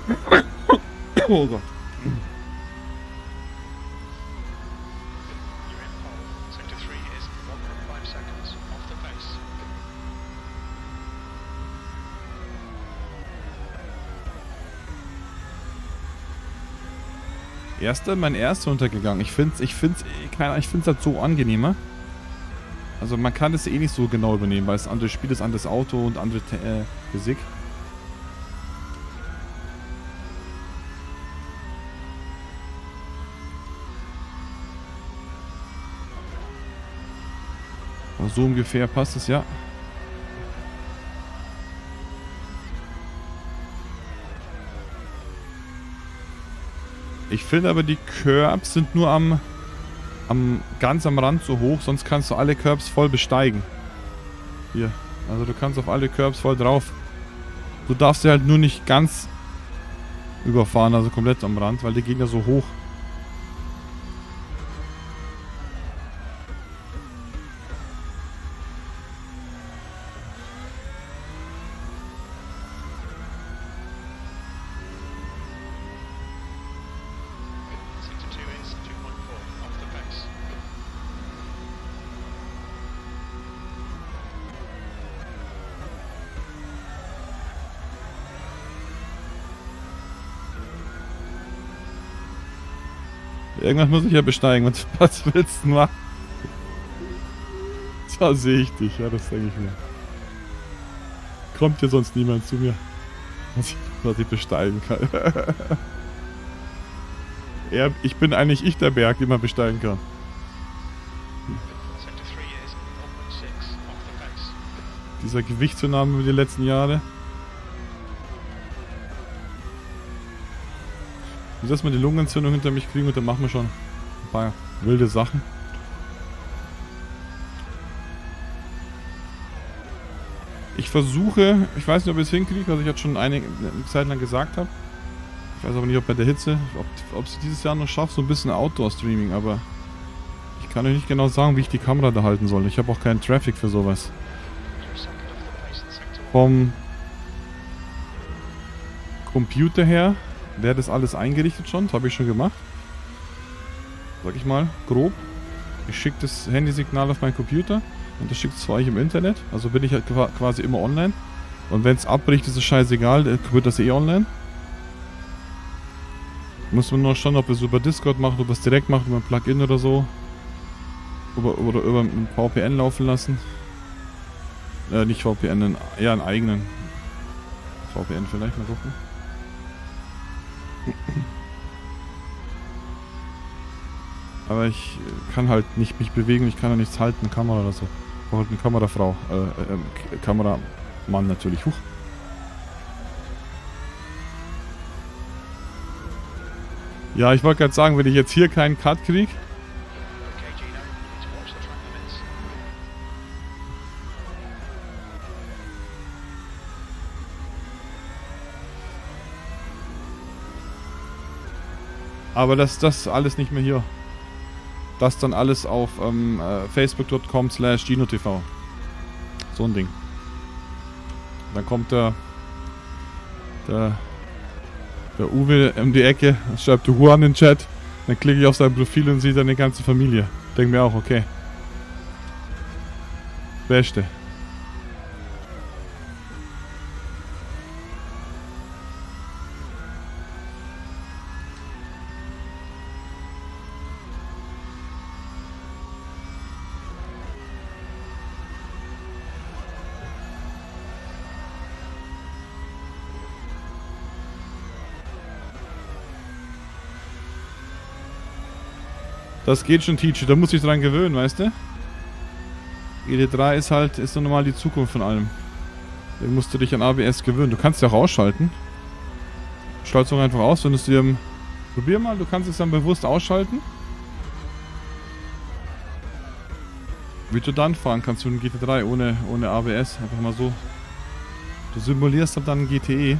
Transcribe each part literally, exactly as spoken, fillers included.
Oh Gott. Erster, mein erster untergegangen. Ich finde es ich find's, ich find's halt so angenehmer. Also man kann das eh nicht so genau übernehmen, weil es ein anderes Spiel ist, anderes Auto und andere äh, Physik. Aber so ungefähr passt es, ja. Ich finde aber, die Curbs sind nur am, am ganz am Rand so hoch, sonst kannst du alle Curbs voll besteigen. Hier. Also du kannst auf alle Curbs voll drauf. Du darfst sie halt nur nicht ganz überfahren, also komplett am Rand, weil die gehen ja so hoch. Irgendwas muss ich ja besteigen. Was, was willst du machen? Da sehe ich dich. Ja, das denke ich mir. Kommt hier sonst niemand zu mir, was ich, was ich besteigen kann. Ja, ich bin eigentlich ich der Berg, den man besteigen kann. Dieser Gewichtszunahme über die letzten Jahre. Ich lass mal die Lungenentzündung hinter mich kriegen und dann machen wir schon ein paar wilde Sachen. Ich versuche, ich weiß nicht, ob ich es hinkriege, was ich jetzt schon eine, eine Zeit lang gesagt habe. Ich weiß aber nicht, ob bei der Hitze, ob, ob es dieses Jahr noch schafft, so ein bisschen Outdoor-Streaming, aber ich kann euch nicht genau sagen, wie ich die Kamera da halten soll. Ich habe auch keinen Traffic für sowas. Vom Computer her wäre das alles eingerichtet schon, das habe ich schon gemacht. Sag ich mal, grob. Ich schicke das Handysignal auf meinen Computer und das schickt es zu euch im Internet. Also bin ich halt quasi immer online. Und wenn es abbricht, ist es scheißegal, dann wird das eh online. Muss man noch schauen, ob wir es über Discord machen, ob wir es direkt machen, über ein Plugin oder so. Oder, oder über ein V P N laufen lassen. Äh, nicht V P N, eher einen eigenen. V P N vielleicht, mal gucken. Aber ich kann halt nicht mich bewegen, ich kann ja nichts halten, eine Kamera oder so. Ich brauche halt eine Kamerafrau, äh, äh, Kameramann natürlich. Huch. Ja, ich wollte gerade sagen, wenn ich jetzt hier keinen Cut kriege. Aber das das alles nicht mehr hier. Das dann alles auf ähm, äh, facebook punkt com slash ginotv. So ein Ding. Dann kommt der, der, der Uwe um die Ecke, schreibt der Juan in den Chat. Dann klicke ich auf sein Profil und sehe seine ganze Familie. Denke mir auch, okay. Beste. Das geht schon, Teacher. Da muss ich dran gewöhnen, weißt du? E D drei ist halt, ist so normal die Zukunft von allem. Da musst du dich an A B S gewöhnen. Du kannst ja auch ausschalten. Schalt es doch einfach aus, wenn du es dir... im... Probier mal, du kannst es dann bewusst ausschalten. Wie du dann fahren kannst du einen G T drei ohne, ohne A B S. Einfach mal so. Du simulierst dann einen G T E.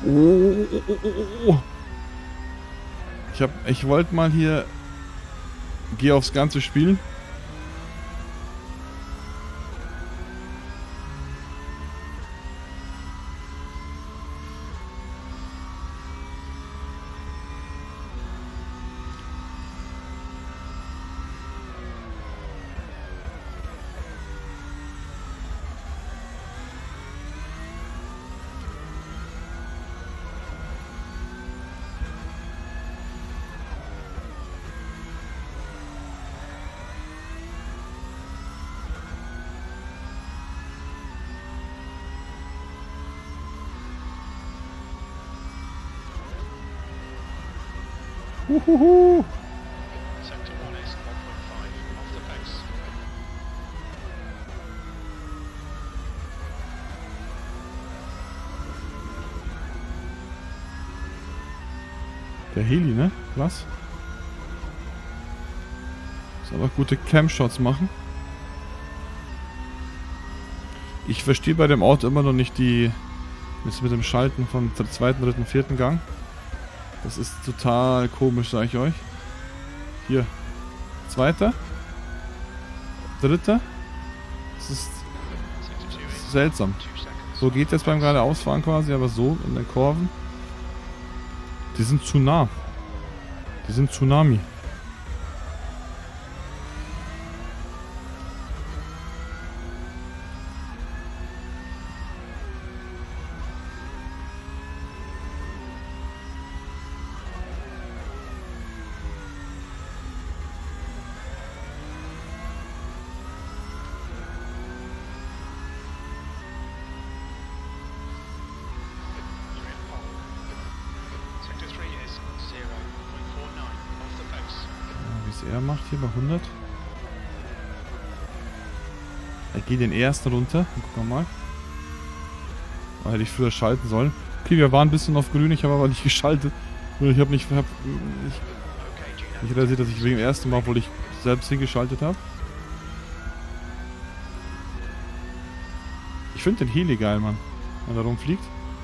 Oh, oh, oh, oh, oh. Ich hab, ich wollte mal hier... Geh aufs ganze Spiel. Uhuhu. Der Heli, ne? Was? Soll aber gute Cam-Shots machen. Ich verstehe bei dem Auto immer noch nicht die... Jetzt mit dem Schalten vom zweiten, dritten, vierten Gang. Das ist total komisch, sage ich euch. Hier. Zweiter. Dritter. Das ist seltsam. So geht jetzt beim geradeausfahren quasi, aber so in den Kurven. Die sind zu nah. Die sind Tsunami. Er macht hier bei hundert. Er geht den ersten runter. Gucken wir mal. Oh, hätte ich früher schalten sollen. Okay, wir waren ein bisschen auf grün. Ich habe aber nicht geschaltet. Ich habe nicht, hab, ich, nicht realisiert, dass ich wegen dem ersten Mal, obwohl ich selbst hingeschaltet habe. Ich finde den Heli geil, Mann. Wenn er rumfliegt.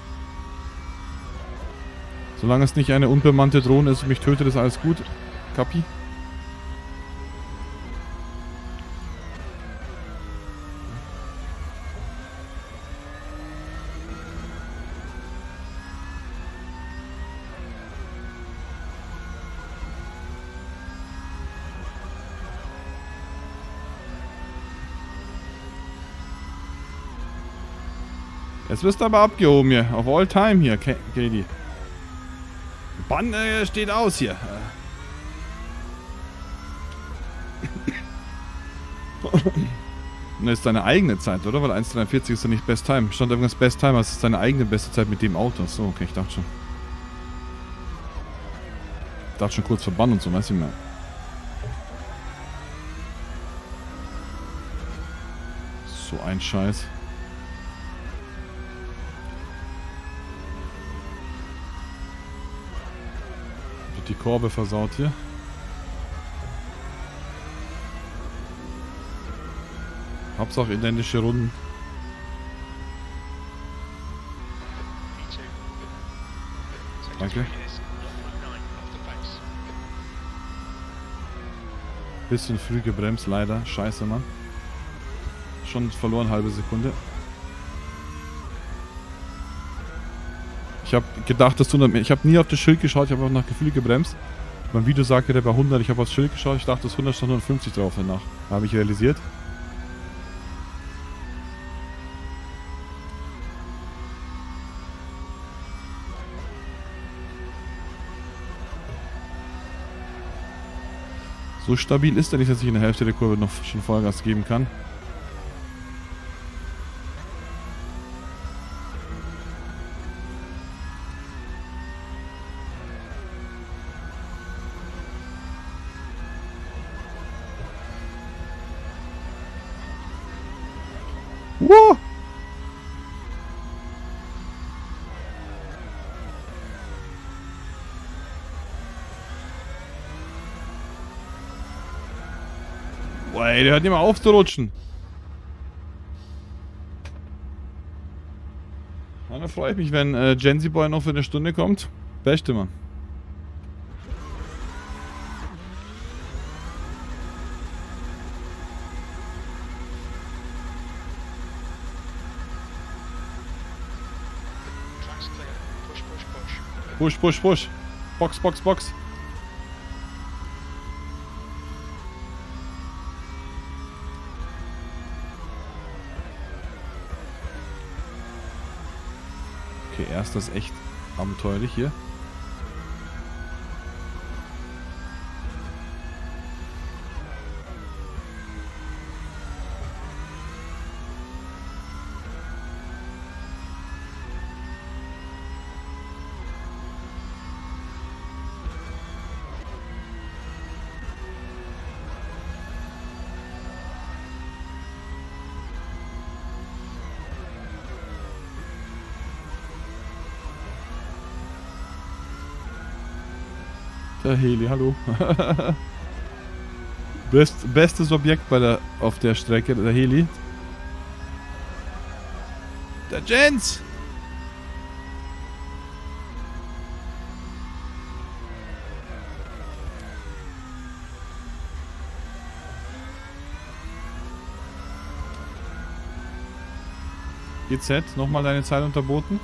Solange es nicht eine unbemannte Drohne ist und mich tötet, ist alles gut. Kapi. Jetzt wirst du aber abgehoben hier. Auf all time hier, Katie. Bann äh, steht aus hier. Und das ist deine eigene Zeit, oder? Weil eins dreiundvierzig ist ja nicht Best Time. Stand irgendwas Best Time, aber es ist deine eigene beste Zeit mit dem Auto. So, okay, ich dachte schon. Ich dachte schon kurz verbannen und so, weiß ich mehr. So ein Scheiß. Wird die Korbe versaut hier. Hauptsache identische Runden. Danke. Bisschen früh gebremst, leider. Scheiße, Mann. Schon verloren, halbe Sekunde. Ich habe gedacht, dass hundert... Ich habe nie auf das Schild geschaut, ich habe auch nach Gefühl gebremst. Beim Video sagte der bei hundert, ich habe aufs Schild geschaut, ich dachte, das hundert stand hundertfünfzig drauf danach. Da habe ich realisiert. So stabil ist er nicht, dass ich in der Hälfte der Kurve noch schon Vollgas geben kann. Wow! Boah, ey, der hört nicht mal auf zu rutschen. freue ich mich, wenn äh, Genzy Boy noch für eine Stunde kommt. Beste, Mann. Push, push, push. Box, Box, Box. Okay, erst das echt abenteuerlich hier. Der Heli, hallo. Best, bestes Objekt bei der, auf der Strecke, der Heli. Der Jens! G Z, nochmal deine Zeit unterboten.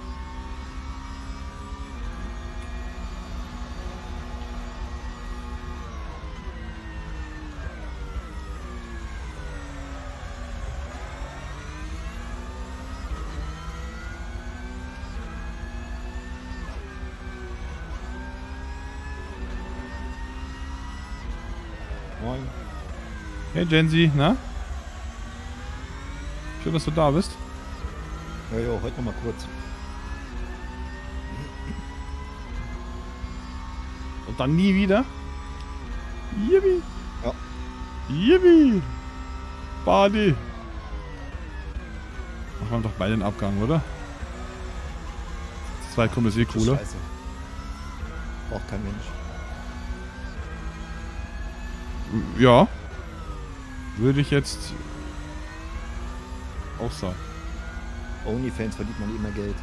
Moin. Hey Genzy, na? Schön, dass du da bist. Ja, ja, heute noch mal kurz. Und dann nie wieder? Yippie! Ja. Yippie! Party! Machen wir doch beide den Abgang, oder? Zwei kommen ist eh cooler. Scheiße. Braucht kein Mensch. Ja. Würde ich jetzt auch sagen. OnlyFans verdient man immer Geld.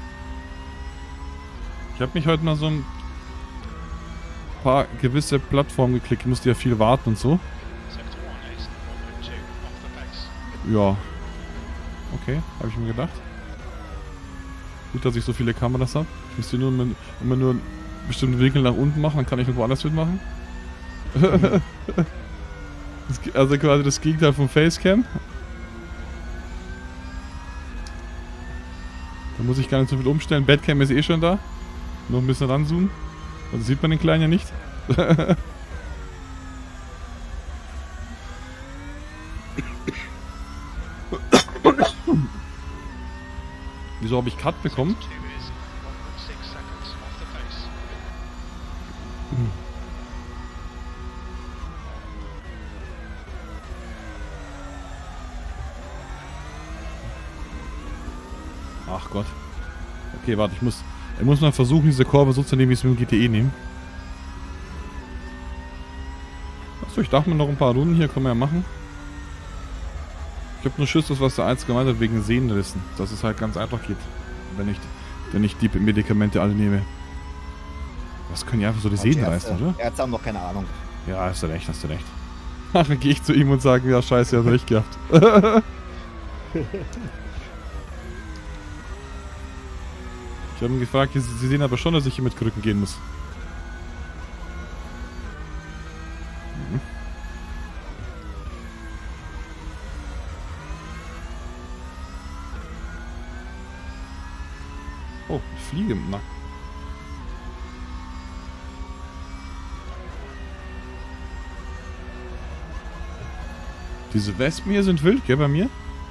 Ich habe mich heute mal so ein paar gewisse Plattformen geklickt. Ich musste ja viel warten und so. Ja. Okay, habe ich mir gedacht. Gut, dass ich so viele Kameras habe. Ich müsste nur immer, immer nur einen bestimmten Winkel nach unten machen, dann kann ich irgendwo anders mitmachen. Das, also quasi das Gegenteil vom Facecam. Da muss ich gar nicht so viel umstellen. Badcam ist eh schon da. Noch ein bisschen ranzoomen. Also sieht man den Kleinen ja nicht. Wieso habe ich Cut bekommen? Ach Gott. Okay, warte, ich muss, ich muss mal versuchen, diese Kurve so zu nehmen, wie ich es mit dem G T E nehme. Achso, ich dachte mir noch ein paar Runden hier, können wir ja machen. Ich habe nur Schiss, das was der Einzige gemeint hat, wegen Sehnenrissen. Dass es halt ganz einfach geht, wenn ich, wenn ich die Medikamente alle nehme. Was können ja einfach so die Sehnen reißen, oder? Ärzte haben noch keine Ahnung. Ja, hast du recht, hast du recht. Ach, dann gehe ich zu ihm und sage, ja scheiße, er hat recht gehabt. Ich habe ihn gefragt, sie sehen aber schon, dass ich hier mit Krücken gehen muss. Mhm. Oh, ich fliege. Na. Diese Wespen hier sind wild, gell, bei mir?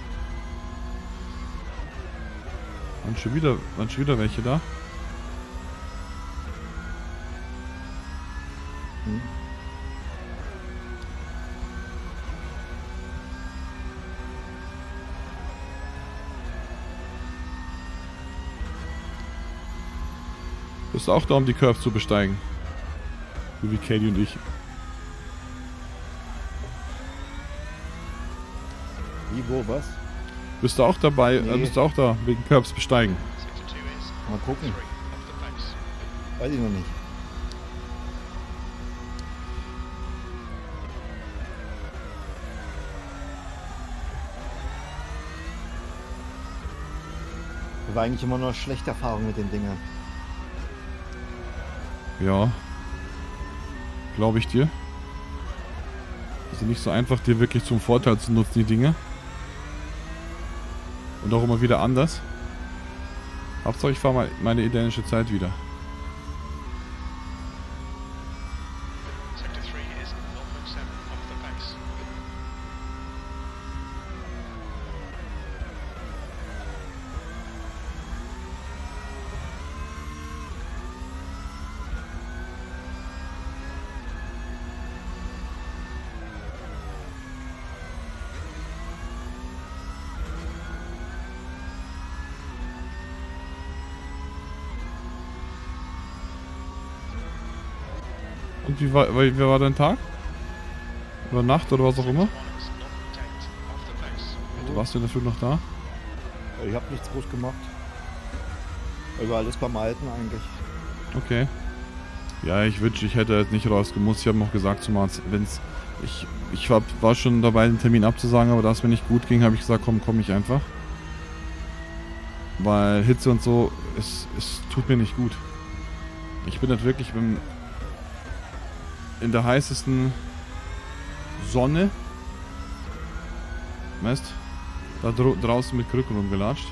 Waren schon wieder, waren schon wieder welche da? Hm. Bist du auch da, um die Curve zu besteigen? So wie Katie und ich. Wie, wo, was? Bist du auch dabei? Nee. Äh, bist du auch da wegen Curbs besteigen? Mal gucken. Weiß ich noch nicht. Das war eigentlich immer nur schlechte Erfahrung mit den Dingern. Ja. Glaube ich dir. Also nicht so einfach, dir wirklich zum Vorteil zu nutzen, die Dinge. Und auch immer wieder anders. Hauptsache ich fahre mal meine identische Zeit wieder. Und wie war, wie war dein Tag? Oder Nacht oder was auch immer? Du warst in der Früh noch da? Ich habe nichts groß gemacht. Also alles beim Alten eigentlich. Okay. Ja, ich wünsche, ich hätte jetzt nicht rausgemusst. Ich habe noch gesagt zu Mars, wenn's. Ich, ich war, war schon dabei, den Termin abzusagen, aber da es mir nicht gut ging, habe ich gesagt, komm, komm ich einfach. Weil Hitze und so, es, es tut mir nicht gut. Ich bin halt wirklich im, in der heißesten Sonne, weißt, da dro draußen mit Krücken rumgelatscht.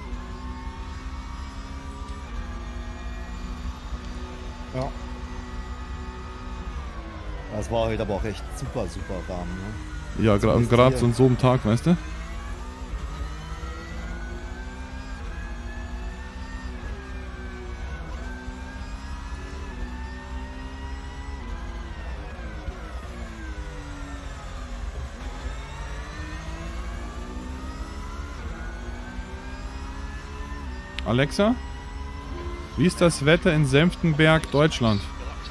Ja. Das war heute aber auch echt super, super warm, ne? Ja, gerade gra so an so einem Tag, weißt du? Alexa, wie ist das Wetter in Senftenberg, Deutschland?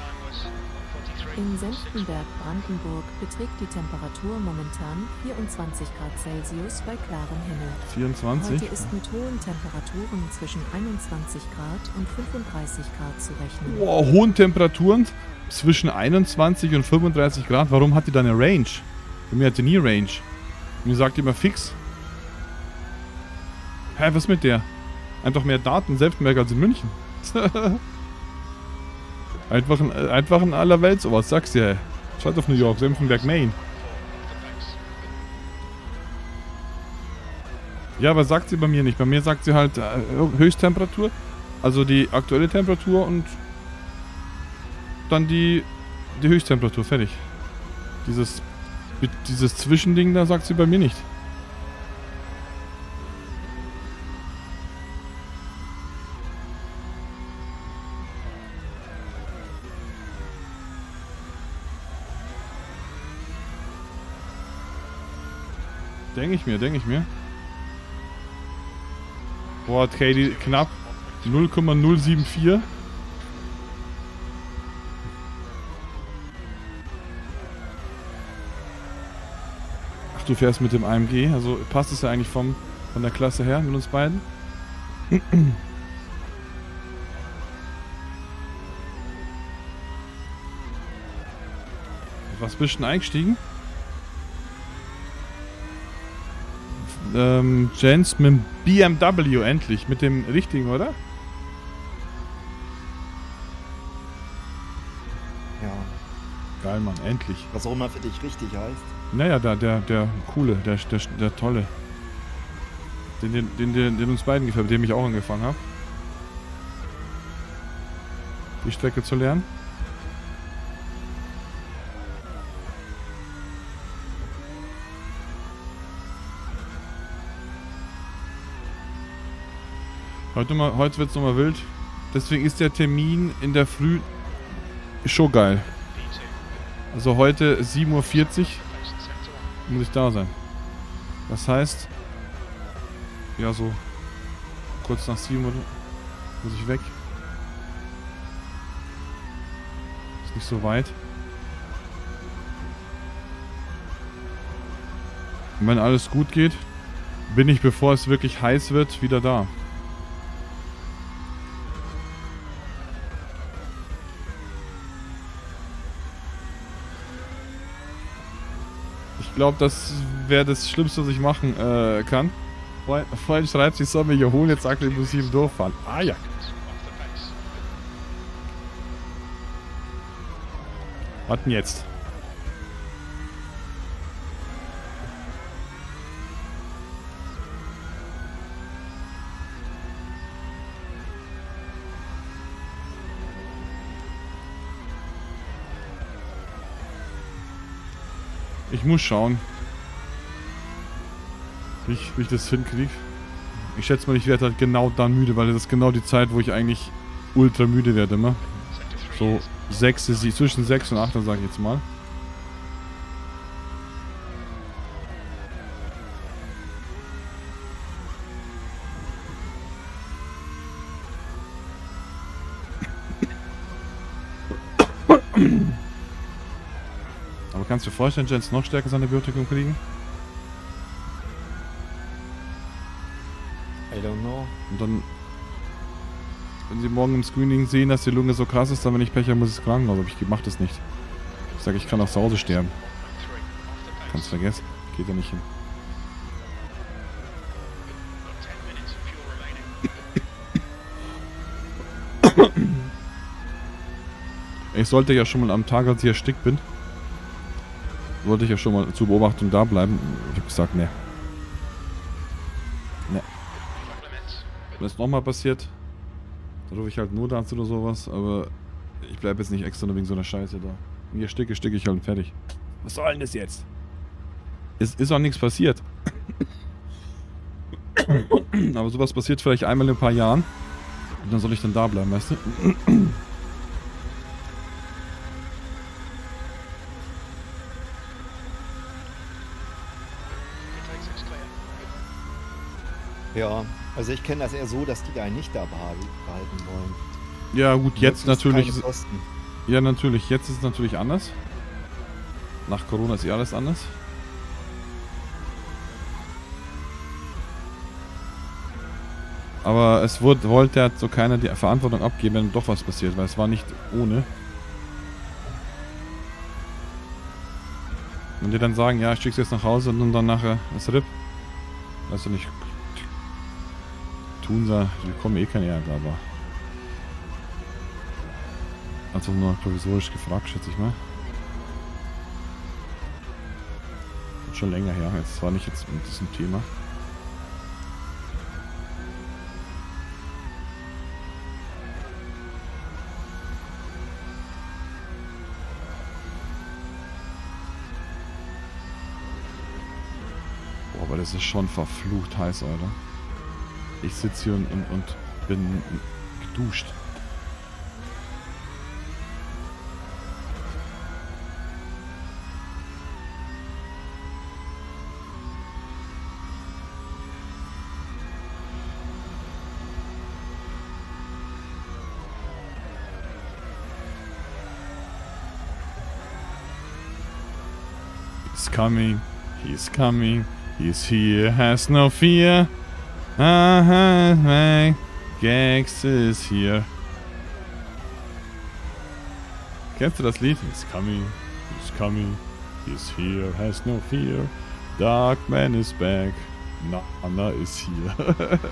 In Senftenberg, Brandenburg beträgt die Temperatur momentan vierundzwanzig Grad Celsius bei klarem Himmel. vierundzwanzig? Heute ist mit hohen Temperaturen zwischen einundzwanzig Grad und fünfunddreißig Grad zu rechnen. Wow, hohen Temperaturen zwischen einundzwanzig und fünfunddreißig Grad. Warum hat die da eine Range? Bei mir hat die nie Range. Mir sagt die immer fix. Hä, was mit der? Einfach mehr Daten in Senftenberg als in München. einfach, ein, einfach ein aller Welt sowas, sagst du ja. Schalt auf New York, Senftenberg, Maine. Ja, aber sagt sie bei mir nicht. Bei mir sagt sie halt äh, Höchsttemperatur, also die aktuelle Temperatur und dann die, die Höchsttemperatur, fertig. Dieses, dieses Zwischending, da sagt sie bei mir nicht. Denke ich mir, denke ich mir. Boah, hat Katie knapp null Komma null sieben vier. Ach, du fährst mit dem A M G, also passt es ja eigentlich vom, von der Klasse her mit uns beiden. Was bist du denn eingestiegen? Ähm, Jens mit dem B M W endlich, mit dem richtigen, oder? Ja. Geil, Mann, endlich. Was auch immer für dich richtig heißt. Naja, der, der, der coole, der, der, der tolle. Den, den, den, den, den uns beiden gefällt, mit dem ich auch angefangen habe. Die Strecke zu lernen. Heute, heute wird es nochmal wild. Deswegen ist der Termin in der Früh schon geil. Also heute sieben Uhr vierzig muss ich da sein. Das heißt, ja, so kurz nach sieben Uhr muss ich weg. Ist nicht so weit. Und wenn alles gut geht, bin ich, bevor es wirklich heiß wird, wieder da. glaube, das wäre das Schlimmste, was ich machen äh, kann. Vorhin schreibt, ich soll mich hier holen, jetzt sagt er, ich muss sieben durchfahren. Ah ja. Was denn jetzt? Ich muss schauen, wie ich, wie ich das hinkriege. Ich schätze mal, ich werde halt genau dann müde, weil das ist genau die Zeit, wo ich eigentlich ultra müde werde immer. So sechs, zwischen sechs und acht, sage ich jetzt mal. Aber kannst du dir vorstellen, Jens noch stärker seine Antibiotikum kriegen? I don't know. Und dann, wenn sie morgen im Screening sehen, dass die Lunge so krass ist, dann wenn ich Pech habe, muss ich ins Krankenhaus. Aber ich mach das nicht. Ich sage, ich kann auch zu Hause sterben. Kannst vergessen. Geht ja nicht hin. Ich sollte ja schon mal am Tag, als ich erstickt bin, wollte ich ja schon mal zur Beobachtung da bleiben. Ich habe gesagt, ne. Ne. Wenn es nochmal passiert, dann rufe ich halt Notarzt oder sowas, aber ich bleibe jetzt nicht extra nur wegen so einer Scheiße da. Wenn ich ersticke, sticke ich halt und fertig. Was soll denn das jetzt? Es ist auch nichts passiert. Aber sowas passiert vielleicht einmal in ein paar Jahren. Und dann soll ich dann da bleiben, weißt du? Ja, also ich kenne das eher so, dass die einen nicht da behalten wollen. Ja gut, jetzt natürlich... Keine Kosten. Ja natürlich, jetzt ist es natürlich anders. Nach Corona ist eh alles anders. Aber es wurde, wollte halt so keiner die Verantwortung abgeben, wenn doch was passiert, weil es war nicht ohne. Und die dann sagen, ja, ich schick's jetzt nach Hause und dann nachher das R I P. Also nicht... Tun sie, die bekommen eh keine Erde, aber... Also nur provisorisch gefragt, schätze ich mal. Schon länger her, jetzt war nicht jetzt mit diesem Thema. Boah, aber das ist schon verflucht heiß, Alter. Ich sitze hier und, und, und bin geduscht. He's coming, he's coming, he's here, has no fear. Aha, my Gags is here. Kennst du das Lied? He's coming, he's coming, he's here, has no fear. Dark man is back, Nana is here.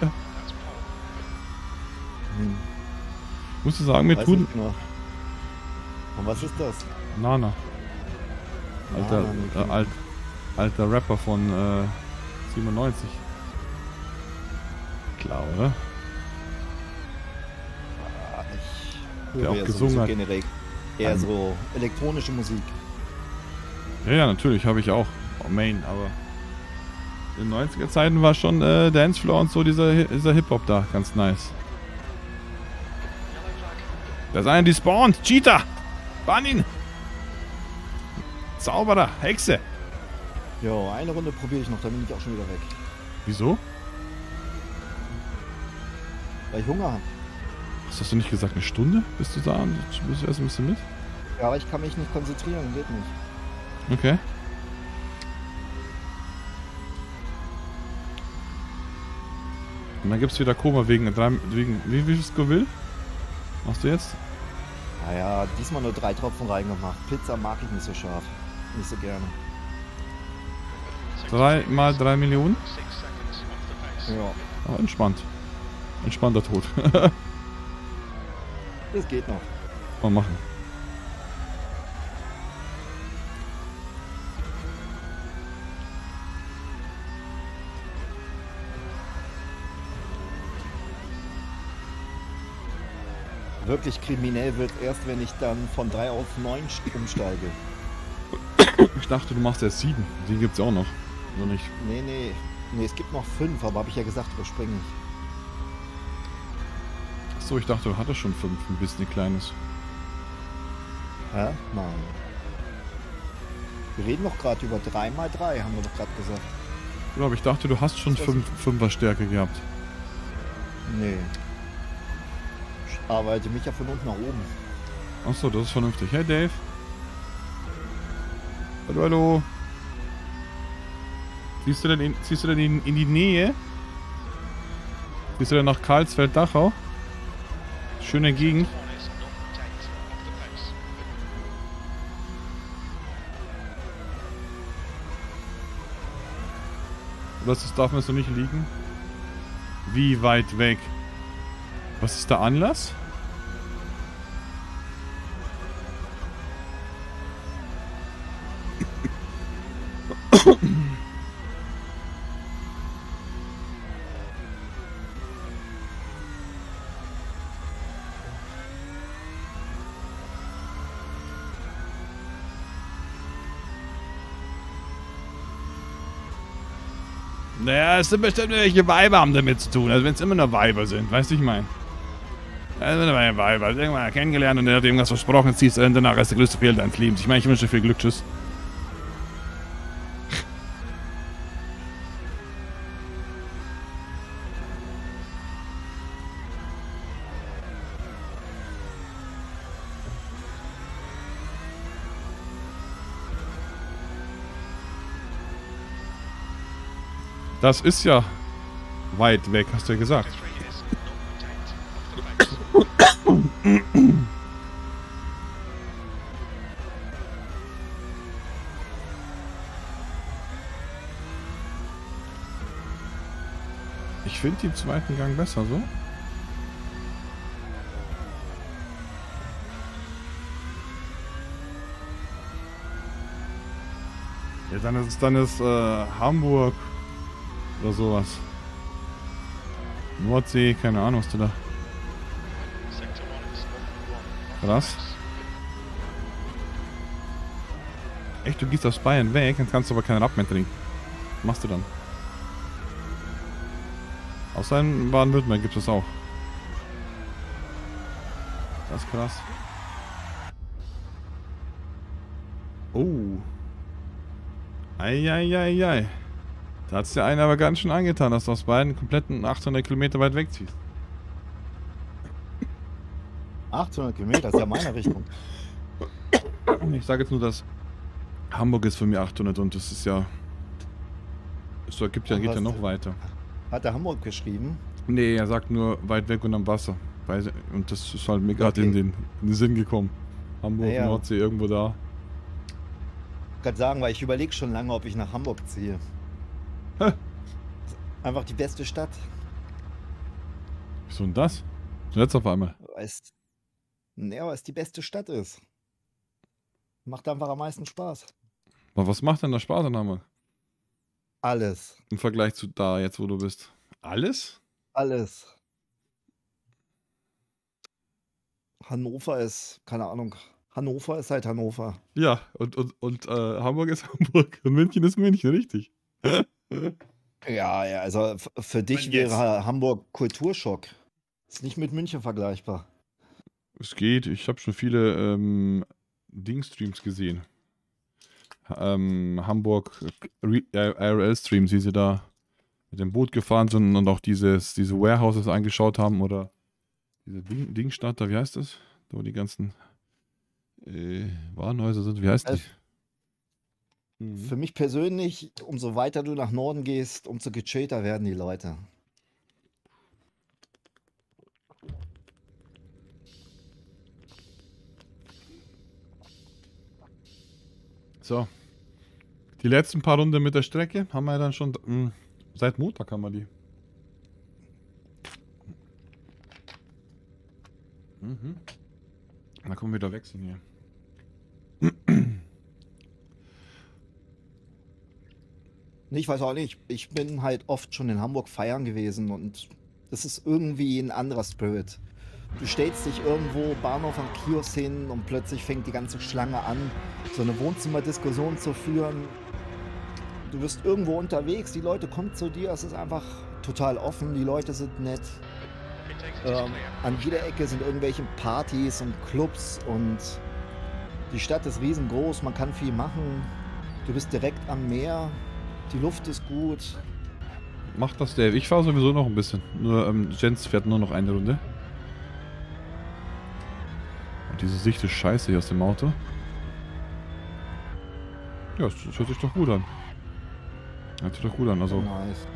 Hm. Musst du sagen, mir Weiß tun... nicht noch. Und was ist das? Nana. Alter, Nana, nee, äh, alt, alter Rapper von äh, siebenundneunzig. Klar, oder? Ah, ich Der höre auch ja gesungen sowieso hat. generell eher so elektronische Musik. Ja, ja, natürlich, habe ich auch. Oh, Main, aber... In den neunziger Zeiten war schon äh, Dancefloor und so dieser, dieser Hip-Hop da ganz nice. Da ist einer, die spawnt! Cheetah! Bann ihn! Zauberer! Hexe! Jo, eine Runde probiere ich noch, dann bin ich auch schon wieder weg. Wieso? Weil ich Hunger habe. Was hast du nicht gesagt? Eine Stunde? Bist du da und bist du erst ein bisschen mit? Ja, aber ich kann mich nicht konzentrieren, geht nicht. Okay. Und dann gibt's wieder Koma wegen drei, wegen wie viel Scoville? Machst du jetzt? Naja, diesmal nur drei Tropfen reingemacht. Pizza mag ich nicht so scharf. Nicht so gerne. Drei mal drei Millionen? Ja, Ah, entspannt. Entspannter Tod. das geht noch. Mal machen. Wirklich kriminell wird erst, wenn ich dann von drei auf neun umsteige. Ich dachte, du machst erst sieben. Den gibt's auch noch. Oder nicht? Nee, nee. Nee, es gibt noch fünf, aber habe ich ja gesagt, überspringe ich. Achso, ich dachte, du hattest schon fünf. Ein bisschen kleines. Hä? Nein. Wir reden noch gerade über drei mal drei, haben wir doch gerade gesagt. Ich glaube, ich dachte, du hast schon Ist das- fünf, fünfer Stärke gehabt. Nee. Ich arbeite mich ja von unten nach oben. Achso, das ist vernünftig. Hey, Dave. Hallo, hallo. Siehst du denn in, siehst du denn in, in die Nähe? Siehst du denn nach Karlsfeld-Dachau? Schöne Gegend. Was, das darf man so nicht liegen? Wie weit weg? Was ist der Anlass? Naja, es sind bestimmt irgendwelche Weiber haben damit zu tun. Also wenn es immer nur Weiber sind, weißt du, ich meine. Also wenn du Weiber, hast irgendwann kennengelernt und der hat irgendwas versprochen, jetzt ziehst du hin, danach ist der größte Fehler deines Lebens. Ich meine, ich wünsche dir viel Glück, tschüss. Das ist ja weit weg, hast du ja gesagt. Ich finde den zweiten Gang besser so. Ja, dann ist dann ist äh, Hamburg oder sowas. Nordsee, keine Ahnung, was du da. Krass. Echt, du gehst aus Bayern weg, dann kannst du aber keinen Rad mehr trinken. Was machst du dann? Außer in Baden-Württemberg gibt es das auch. Das ist krass. Oh. Eieiei. Da hat es dir einen aber ganz schön angetan, dass du aus beiden kompletten achthundert Kilometer weit wegziehst. achthundert Kilometer, ist ja meine Richtung. Ich sage jetzt nur, dass Hamburg ist für mich achthundert und das ist ja... Es gibt ja, geht ja noch weiter. Hat er Hamburg geschrieben? Nee, er sagt nur weit weg und am Wasser. Weil- Und das ist halt mir gerade Okay. in, den, in den Sinn gekommen. Hamburg, Ja, ja. Nordsee, irgendwo da. Ich kann sagen, weil ich überlege schon lange, ob ich nach Hamburg ziehe. Hä? Einfach die beste Stadt. Wieso denn das? Jetzt auf einmal. Weil es, ja, weil es die beste Stadt ist. Macht einfach am meisten Spaß. Aber was macht denn da Spaß an Hamburg? Alles. Im Vergleich zu da, jetzt wo du bist. Alles? Alles. Hannover ist, keine Ahnung. Hannover ist halt Hannover. Ja, und, und, und äh, Hamburg ist Hamburg. Und München ist München, richtig. Ja, ja, also f- für dich Und jetzt? wäre Hamburg Kulturschock. Ist nicht mit München vergleichbar. Es geht, ich habe schon viele ähm, Ding-Streams gesehen. Ähm, Hamburg äh, R L-Streams, wie sie da mit dem Boot gefahren sind und auch dieses, diese Warehouses angeschaut haben oder diese Ding, Dingstadt, da, wie heißt das? Da wo die ganzen äh, Warenhäuser sind, wie heißt die? Mhm. Für mich persönlich, umso weiter du nach Norden gehst, umso gechillter werden die Leute. So. Die letzten paar Runden mit der Strecke haben wir ja dann schon... Mh, seit Montag haben wir die. Mhm. Da können wir wieder wechseln hier. Ich weiß auch nicht, ich bin halt oft schon in Hamburg feiern gewesen und das ist irgendwie ein anderer Spirit. Du stellst dich irgendwo Bahnhof am Kiosk hin und plötzlich fängt die ganze Schlange an, so eine Wohnzimmerdiskussion zu führen. Du bist irgendwo unterwegs, die Leute kommen zu dir, es ist einfach total offen, die Leute sind nett. Ähm, an jeder Ecke sind irgendwelche Partys und Clubs und die Stadt ist riesengroß, man kann viel machen. Du bist direkt am Meer, die Luft ist gut. Macht das, Dave. Ich fahre sowieso noch ein bisschen. Nur ähm, Jens fährt nur noch eine Runde. Und diese Sicht ist scheiße hier aus dem Auto. Ja, das, das hört sich doch gut an. Hört sich doch gut an, also... Nice.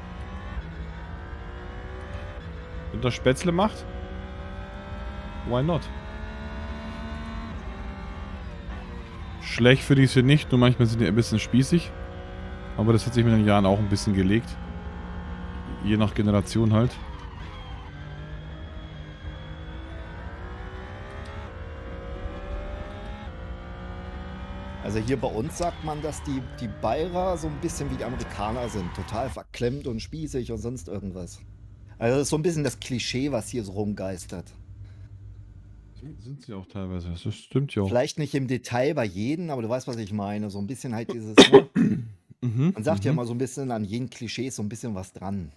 Wenn das Spätzle macht, why not? Schlecht finde ich sie nicht, nur manchmal sind die ein bisschen spießig. Aber das hat sich mit den Jahren auch ein bisschen gelegt. Je nach Generation halt. Also hier bei uns sagt man, dass die, die Bayer so ein bisschen wie die Amerikaner sind. Total verklemmt und spießig und sonst irgendwas. Also das ist so ein bisschen das Klischee, was hier so rumgeistert. Sind sie auch teilweise, das stimmt ja auch. Vielleicht nicht im Detail bei jedem, aber du weißt, was ich meine. So ein bisschen halt dieses... Ne? Mhm, Man sagt mhm. ja immer so ein bisschen an jeden Klischee so ein bisschen was dran.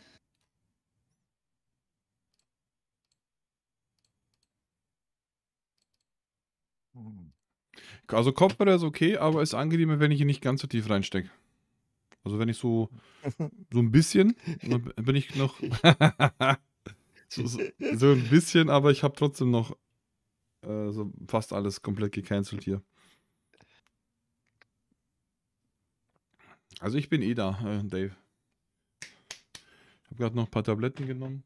Also Kopfhörer ist okay, aber ist angenehmer, wenn ich ihn nicht ganz so tief reinstecke. Also wenn ich so so ein bisschen, dann bin ich noch so, so, so ein bisschen, aber ich habe trotzdem noch äh, so fast alles komplett gecancelt hier. Also ich bin eh da, äh, Dave. Ich habe gerade noch ein paar Tabletten genommen.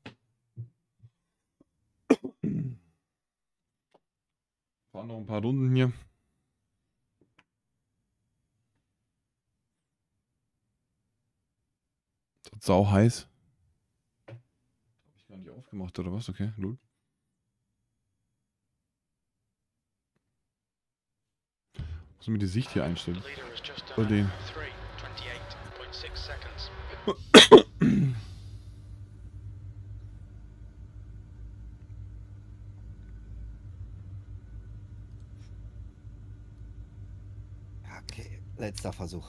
Fahren noch ein paar Runden hier. Sau heiß. Hab ich gar nicht aufgemacht oder was? Okay, lol. Muss mir die Sicht hier einstellen. Bei den. Okay, letzter Versuch.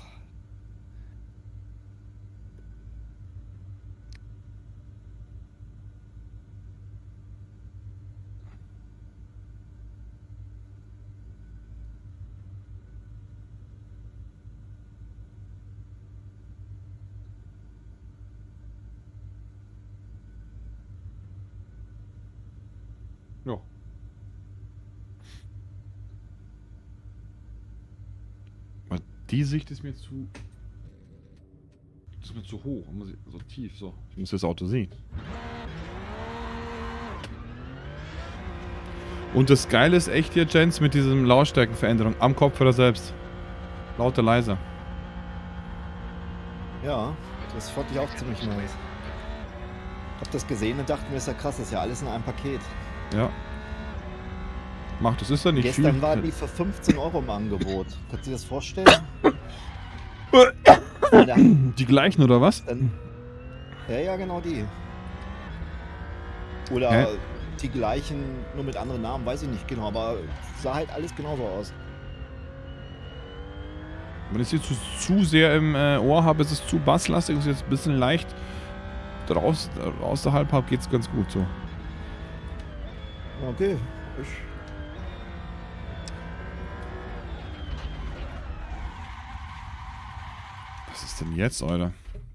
Ja. Aber die Sicht ist mir zu... Das ist mir zu hoch, so tief, so. Ich muss das Auto sehen. Und das Geile ist echt hier, Jens, mit diesem Lautstärkenveränderung am Kopfhörer selbst. Lauter, leiser. Ja, das fand ich auch ziemlich nice. Hab das gesehen und dachte mir, ist ja krass, das ist ja alles in einem Paket. Ja. Macht, das ist ja nicht Gestern viel. Gestern waren die für fünfzehn Euro im Angebot. Kannst du dir das vorstellen? Ja. Die gleichen, oder was? Dann, ja, ja, genau die. Oder Hä? die gleichen, nur mit anderen Namen, weiß ich nicht genau, aber sah halt alles genauso aus. Wenn ich sie zu, zu sehr im äh, Ohr habe, ist es zu basslastig, ist jetzt ein bisschen leicht draus, außerhalb habe, geht es ganz gut so. Okay. Ich Was ist denn jetzt, Alter?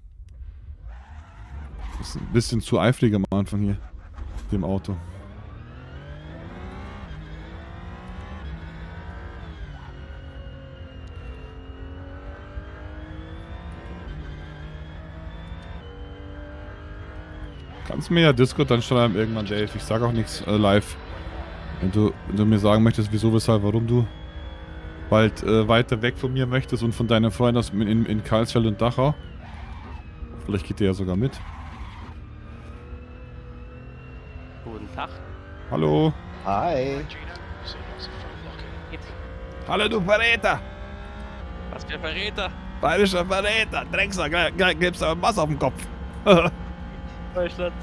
Das ist ein bisschen zu eifrig am Anfang hier. Dem Auto. Kannst mir ja Discord dann schreiben irgendwann, Dave. Ich sag auch nichts äh, live. Wenn du, wenn du mir sagen möchtest, wieso, weshalb, warum du bald äh, weiter weg von mir möchtest und von deinen Freunden aus in, in, in Karlsfeld und Dachau. Vielleicht geht der ja sogar mit. Guten Tag. Hallo. Hi. Hallo du Verräter. Was für Verräter? Bayerischer Verräter. Drecksack, gibst du ein Maß auf den Kopf. Deutschland.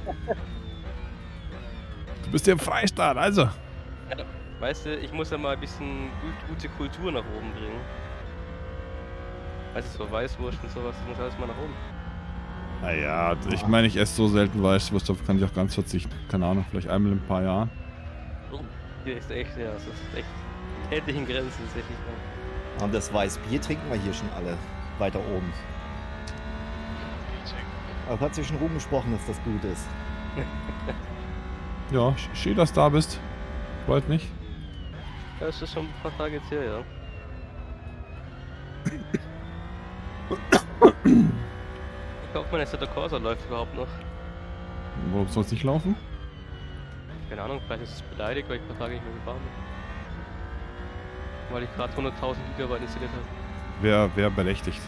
Du bist hier im Freistaat, also. Ja, weißt du, ich muss ja mal ein bisschen gut, gute Kultur nach oben bringen. Weißt du, so Weißwurst und sowas, das muss alles mal nach oben. Naja, ich meine, ich esse so selten Weißwurst, darauf kann ich auch ganz verzichten. Keine Ahnung, vielleicht einmal in ein paar Jahren. Hier ist echt, ja, es ist echt täglichen Grenzen, ist echt nicht lang. Und das Weißbier trinken wir hier schon alle weiter oben. Aber hat sich schon rumgesprochen, dass das gut ist. Ja, schön, dass du da bist. Freut mich. Ja, es ist schon ein paar Tage jetzt her, ja. Ich hoffe, mein Assetto Corsa läuft überhaupt noch. Warum soll es nicht laufen? Keine Ahnung, vielleicht ist es beleidigt, weil ich ein paar Tage nicht mehr gefahren bin. Weil ich gerade hunderttausend Gigabyte installiert habe. Wer, wer berechtigt?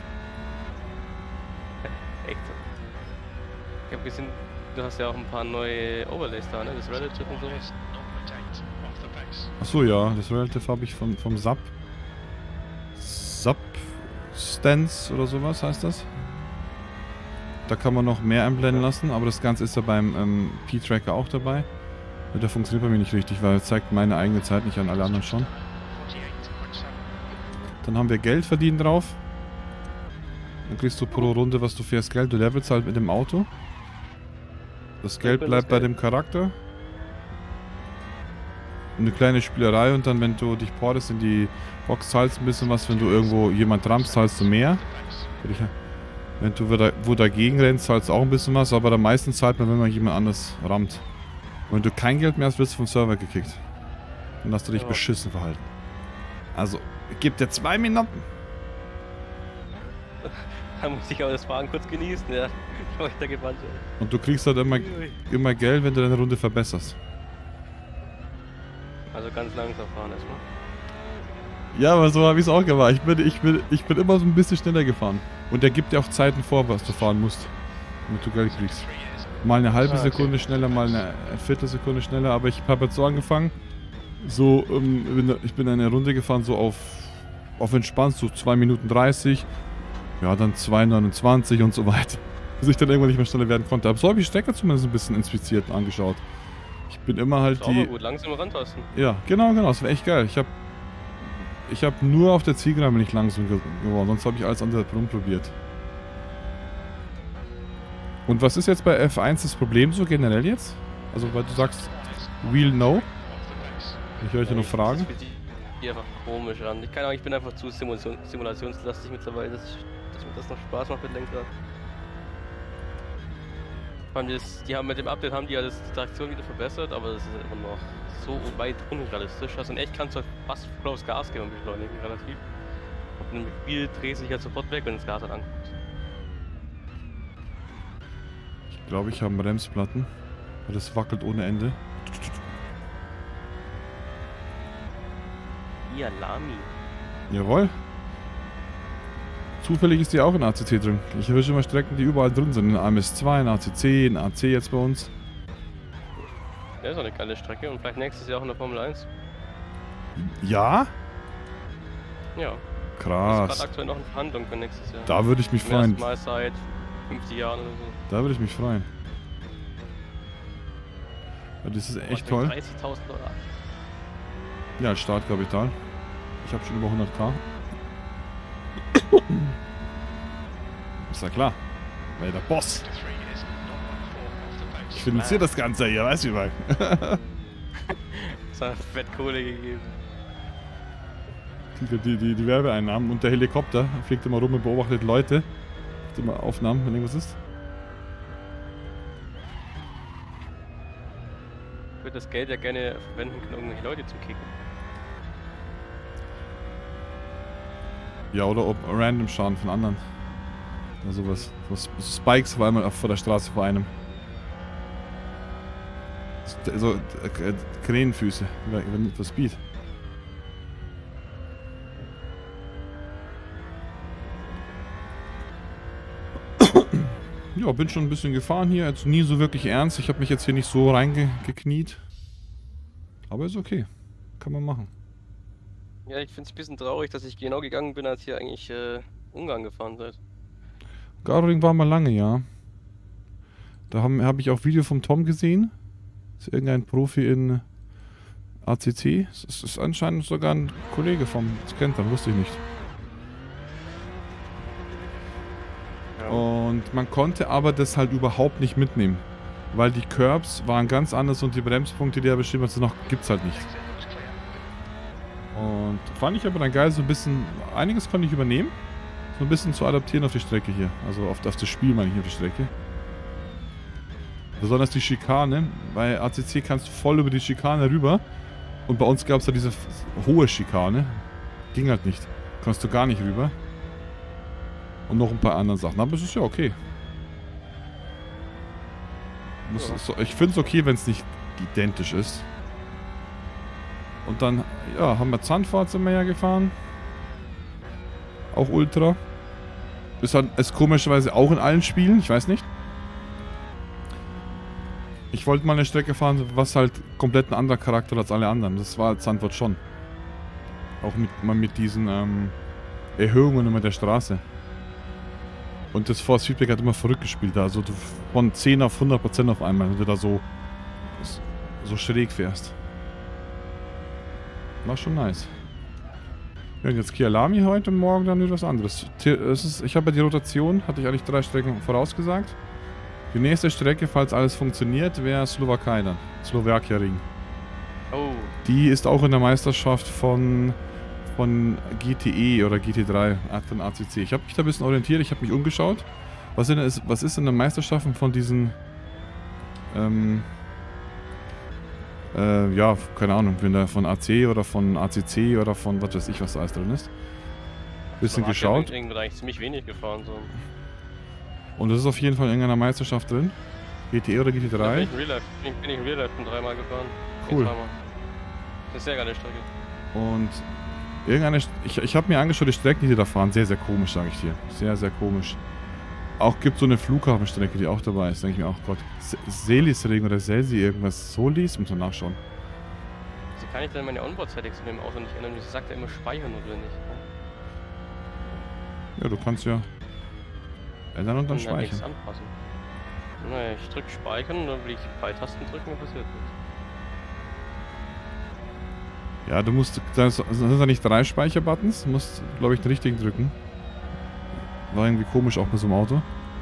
Echt. Ich habe gesehen, du hast ja auch ein paar neue Overlays da, ne? Das Relative und sowas. Achso, ja, das Relative habe ich vom, vom S A P. Substance oder sowas heißt das. Da kann man noch mehr einblenden lassen, aber das Ganze ist ja beim ähm, P-Tracker auch dabei. Der funktioniert bei mir nicht richtig, weil er zeigt meine eigene Zeit nicht an, alle anderen schon. Dann haben wir Geld verdienen drauf. Dann kriegst du pro Runde, was du fährst, Geld. Du levelst halt mit dem Auto. Das Geld bleibt bei dem Charakter. Eine kleine Spielerei und dann, wenn du dich portest in die Box, zahlst ein bisschen was. Wenn du irgendwo jemand rammst, zahlst du mehr. Wenn du wo dagegen rennst, zahlst du auch ein bisschen was. Aber am meisten zahlt man, wenn man jemand anders rammt. Und wenn du kein Geld mehr hast, wirst du vom Server gekickt. Dann hast du dich ja beschissen verhalten. Also, gib dir zwei Minuten. Da muss ich aber das Fahren kurz genießen, ja. Schau ich da gewandt. Und du kriegst halt immer, immer Geld, wenn du deine Runde verbesserst. Also ganz langsam fahren erstmal. Ja, aber so habe ich es auch gemacht. Ich bin, ich, bin, ich bin immer so ein bisschen schneller gefahren. Und der gibt dir auch Zeiten vor, was du fahren musst, damit du Geld kriegst. Mal eine halbe Sekunde schneller, mal eine Viertelsekunde schneller. Aber ich habe jetzt so angefangen, so, ähm, ich bin eine Runde gefahren, so auf, auf entspannt, so zwei Minuten dreißig. Ja, dann zwei neunundzwanzig und so weiter. Bis ich dann irgendwann nicht mehr schneller werden konnte. Aber so habe ich die Strecke zumindest ein bisschen inspiziert und angeschaut. Ich bin immer halt das ist die... auch gut, langsam rantasten. Ja, genau, genau, das war echt geil. Ich habe ich hab nur auf der Zielgeraden bin ich langsam ge geworden, sonst habe ich alles andere rumprobiert. Und was ist jetzt bei F eins das Problem so generell jetzt? Also, weil du sagst, Wheel No? Ich höre dich nur Fragen. Das fühlt sich einfach komisch an. Ich kann auch, ich bin einfach zu Simulation, simulationslastig mittlerweile, dass, dass mir das noch Spaß macht mit Lenkrad. Das, die haben mit dem Update haben die ja das, die Traktion wieder verbessert, aber das ist immer noch so weit unrealistisch. Also in echt kannst du halt fast voll aufs Gas gehen und beschleunigen, relativ. Und im Spiel dreht sich halt sofort weg, wenn das Gas halt ankommt. Ich glaube, ich habe Bremsplatten, weil das wackelt ohne Ende. Ja, Lami. Jawohl. Zufällig ist die auch in A C C drin. Ich erwische immer Strecken, die überall drin sind. In A M S zwei, in A C C, in A C jetzt bei uns. Ja, ist auch eine geile Strecke und vielleicht nächstes Jahr auch in der Formel eins. Ja? Ja. Krass. Das ist gerade aktuell noch in Verhandlung für nächstes Jahr. Da würde ich mich Zum freuen. ersten Mal seit fünfzig Jahren oder so. Da würde ich mich freuen. Ja, das ist echt toll. dreißigtausend Dollar. Ja, als Startkapital. Ich habe schon über hunderttausend. Ist ja klar. Weil der Boss. Ich finanziere das Ganze hier, weißt du überall. Das hat fett Kohle gegeben. Die, die, die, die Werbeeinnahmen und der Helikopter fliegt immer rum und beobachtet Leute. Macht immer Aufnahmen, wenn irgendwas ist. Ich würde das Geld ja gerne verwenden können, irgendwelche Leute zu kicken. Ja, oder ob random Schaden von anderen. Oder sowas. So Spikes auf einmal vor der Straße vor einem. So äh, Krähenfüße. Für Speed. Ja, bin schon ein bisschen gefahren hier. Jetzt nie so wirklich ernst. Ich habe mich jetzt hier nicht so reingekniet. Aber ist okay. Kann man machen. Ja, ich finde es ein bisschen traurig, dass ich genau gegangen bin, als ihr eigentlich äh, Ungarn gefahren seid. Garoring war mal lange, ja. Da habe hab ich auch Video vom Tom gesehen. Das ist irgendein Profi in A C C. Das ist anscheinend sogar ein Kollege vom Skenter, wusste ich nicht. Ja. Und man konnte aber das halt überhaupt nicht mitnehmen. Weil die Curbs waren ganz anders und die Bremspunkte, die er beschrieben hat, noch gibt's halt nicht. Und fand ich aber dann geil, so ein bisschen, einiges konnte ich übernehmen. So ein bisschen zu adaptieren auf die Strecke hier. Also auf, auf das Spiel meine ich auf die Strecke. Besonders die Schikane. Bei A C C kannst du voll über die Schikane rüber. Und bei uns gab es da diese hohe Schikane. Ging halt nicht. Kannst du gar nicht rüber. Und noch ein paar andere Sachen. Aber es ist ja okay. Muss, Ja. so, ich finde es okay, wenn es nicht identisch ist. Und dann, ja, haben wir Zandvoort sind wir ja gefahren. Auch Ultra. Ist halt, ist komischerweise auch in allen Spielen, ich weiß nicht. Ich wollte mal eine Strecke fahren, was halt komplett ein anderer Charakter als alle anderen. Das war Zandvoort schon. Auch mit, mal mit diesen ähm, Erhöhungen immer der Straße. Und das Force Feedback hat immer verrückt gespielt. Also du von zehn auf hundert Prozent auf einmal, wenn du da so, so schräg fährst. War schon nice. Ja, und jetzt Kyalami heute und morgen dann wieder was anderes. Es ist, ich habe ja die Rotation, hatte ich eigentlich drei Strecken vorausgesagt. Die nächste Strecke, falls alles funktioniert, wäre Slowakei dann. Slowakia Ring. Oh, Die ist auch in der Meisterschaft von, von G T E oder G T drei von A C C. Ich habe mich da ein bisschen orientiert, ich habe mich umgeschaut. Was, in, ist, was ist in der Meisterschaften von diesen... Ähm, äh, ja, keine Ahnung, wenn da von A C oder von A C C oder von was weiß ich, was da alles drin ist. Bisschen Slowakia geschaut. bin ich eigentlich ziemlich wenig gefahren. So. Und das ist auf jeden Fall in irgendeiner Meisterschaft drin. G T E oder G T Da bin drei. ich in Real Life, bin, bin ich in Real Life schon dreimal gefahren. Nee, Cool. zweimal. Das ist eine sehr geile Strecke. Und irgendeine, St- ich, ich habe mir angeschaut, die Strecken, die die da fahren, sehr, sehr komisch, sage ich dir. Sehr, sehr komisch. Auch gibt so eine Flughafenstrecke, die auch dabei ist. Denke ich mir auch, Gott. Se- Selisring oder Selsi, irgendwas. Solis, muss man nachschauen. Wieso kann ich denn meine Onboard-Settings in dem Auto nicht ändern? Wieso sagt er immer speichern oder nicht? Ja, du kannst ja ändern und dann Kann da nichts speichern. anpassen. Naja, ich drück speichern und dann will ich Pfeiltasten drücken und passiert nichts. Ja, du musst, das sind da nicht drei Speicherbuttons. Du musst, glaube ich, den richtigen drücken. War irgendwie komisch auch bei so einem Auto.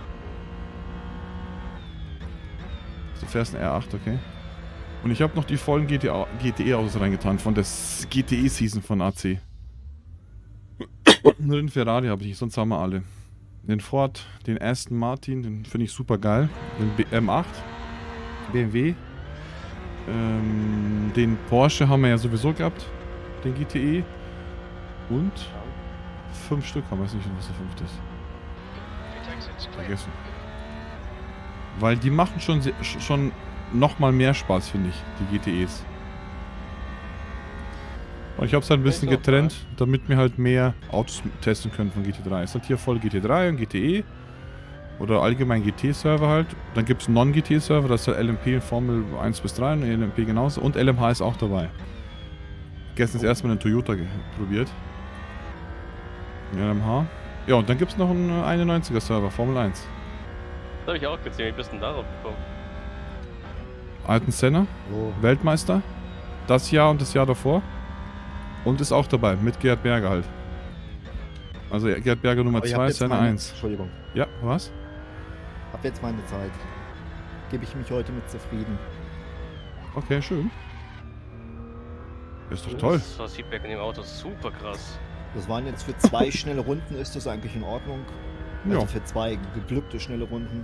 Du fährst ein R acht, okay. Und ich habe noch die vollen G T E-Autos reingetan von der S- G T E-Season von A C. Nur den Ferrari habe ich nicht, sonst haben wir alle. Den Ford, den Aston Martin, den finde ich super geil. Den B M acht, B M W. Ähm, den Porsche haben wir ja sowieso gehabt, den G T E. Und fünf Stück haben wir, weiß nicht, was der fünfte ist. Vergessen. Weil die machen schon, sehr- sch- schon nochmal mehr Spaß, finde ich, die G T Es. Und ich habe es halt ein bisschen Ist auch getrennt, damit wir halt mehr Autos testen können von G T drei. Es ist halt hier voll G T drei und G T E. Oder allgemein G T-Server halt. Dann gibt es Non-G T-Server, das ist halt L M P, Formel eins bis drei und L M P genauso. Und L M H ist auch dabei. Gestern das erste Mal einen Toyota ge- probiert. L M H. Ja, und dann gibt es noch einen äh, einundneunziger Server, Formel eins. Das habe ich auch gesehen. Wie bist du denn darauf gekommen? Alten Senna, So. Weltmeister. Das Jahr und das Jahr davor. Und ist auch dabei, mit Gerhard Berger halt. Also Gerhard Berger Nummer Aber ich hab zwei, jetzt Senna meine- eins. Entschuldigung. Ja, was? Hab jetzt meine Zeit. Gebe ich mich heute mit zufrieden. Okay, schön. Ist doch toll. Das war das Feedback in dem Auto super krass. Das waren jetzt für zwei schnelle Runden, ist das eigentlich in Ordnung. Also Ja. für zwei geglückte schnelle Runden.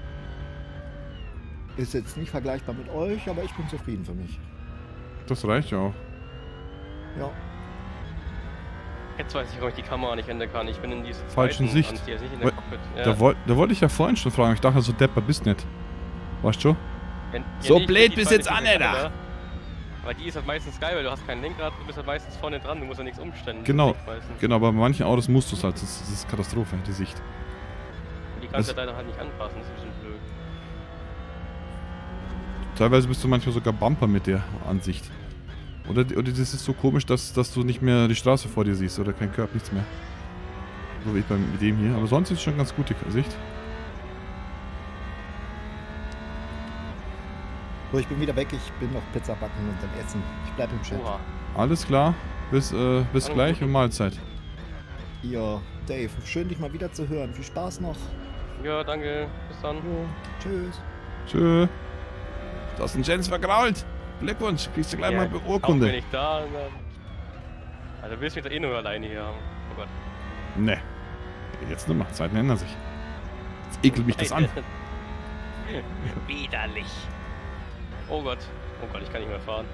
Ist jetzt nicht vergleichbar mit euch, aber ich bin zufrieden für mich. Das reicht ja auch. Ja. Jetzt weiß ich, warum ich die Kamera nicht ändern kann. Ich bin in diese Falschen zweiten Sicht. Ansicht, nicht in Weil- der Cockpit. Ja. Da, woll, da wollte ich ja vorhin schon fragen. Ich dachte, so deppert bist nicht. Weißt du? Wenn- ja, So nee, ich blöd find die bist zweite jetzt auch viel nicht da. geiler. Aber die ist halt meistens geil, weil du hast kein Lenkrad, du bist halt meistens vorne dran, du musst ja nichts umstellen. Genau. Meistens. Genau, aber bei manchen Autos musst du es halt. Das, das ist Katastrophe, die Sicht. Die kannst Das- ja leider halt nicht anpassen, das ist ein bisschen blöd. Teilweise bist du manchmal sogar Bumper mit der Ansicht. Oder, oder das ist so komisch, dass, dass du nicht mehr die Straße vor dir siehst oder kein Curb, nichts mehr. So wie ich beim, mit dem hier. Aber sonst ist es schon ganz gute Sicht. So, ich bin wieder weg. Ich bin noch Pizza backen und dann essen. Ich bleib im Chat. Oha. Alles klar. Bis, äh, bis Hallo, gleich Guten. und Mahlzeit. Ja, Dave, schön dich mal wieder zu hören. Viel Spaß noch. Ja, danke. Bis dann. Jo, tschüss. Tschö. Du hast den Jens vergrault. Glückwunsch. Kriegst du gleich Ja, mal Auch wenn Urkunde. ich da. und dann- Also, du willst mich da eh nur alleine hier haben. Oh Gott. Ne. Jetzt nimmer. Zeiten ändern sich. Jetzt ekelt mich das an. Widerlich. Oh Gott. Oh Gott, ich kann nicht mehr fahren.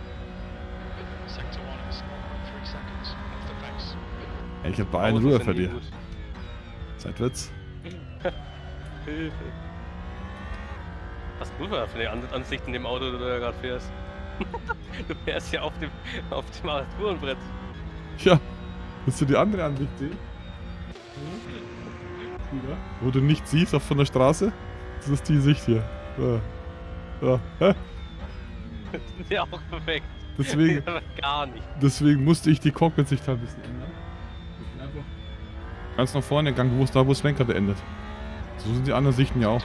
Ey, ich hab bei Oh, allen das Ruhe ist ja nie verliert. gut. Seit Witz. Hilfe. Was gut war für eine An Ansicht in dem Auto, das du da gerade fährst. Du fährst ja auf dem, auf dem Armaturenbrett. Ja. Willst du die andere Ansicht sehen? Ja. Wo du nichts siehst, auch von der Straße? Das ist die Sicht hier. Ja. Ja. Hä? Das ist ja auch perfekt. Deswegen, Aber gar nicht. deswegen musste ich die Cockpit-Sicht halt ein bisschen ändern. Ich bin einfach ganz nach vorne gegangen, wo es da, wo das Lenkrad endet. So sind die anderen Sichten ja auch.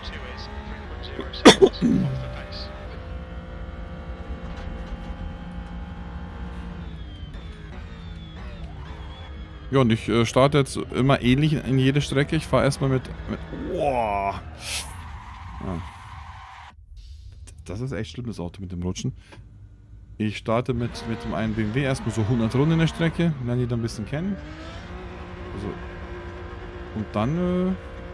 Ja, und ich äh, starte jetzt immer ähnlich in jede Strecke. Ich fahre erstmal mit. mit Boah. Ja. Das ist echt schlimm, das Auto mit dem Rutschen. Ich starte mit, mit dem einen B M W erstmal so hundert Runden in der Strecke, lernen die dann ein bisschen kennen. Also, und dann äh,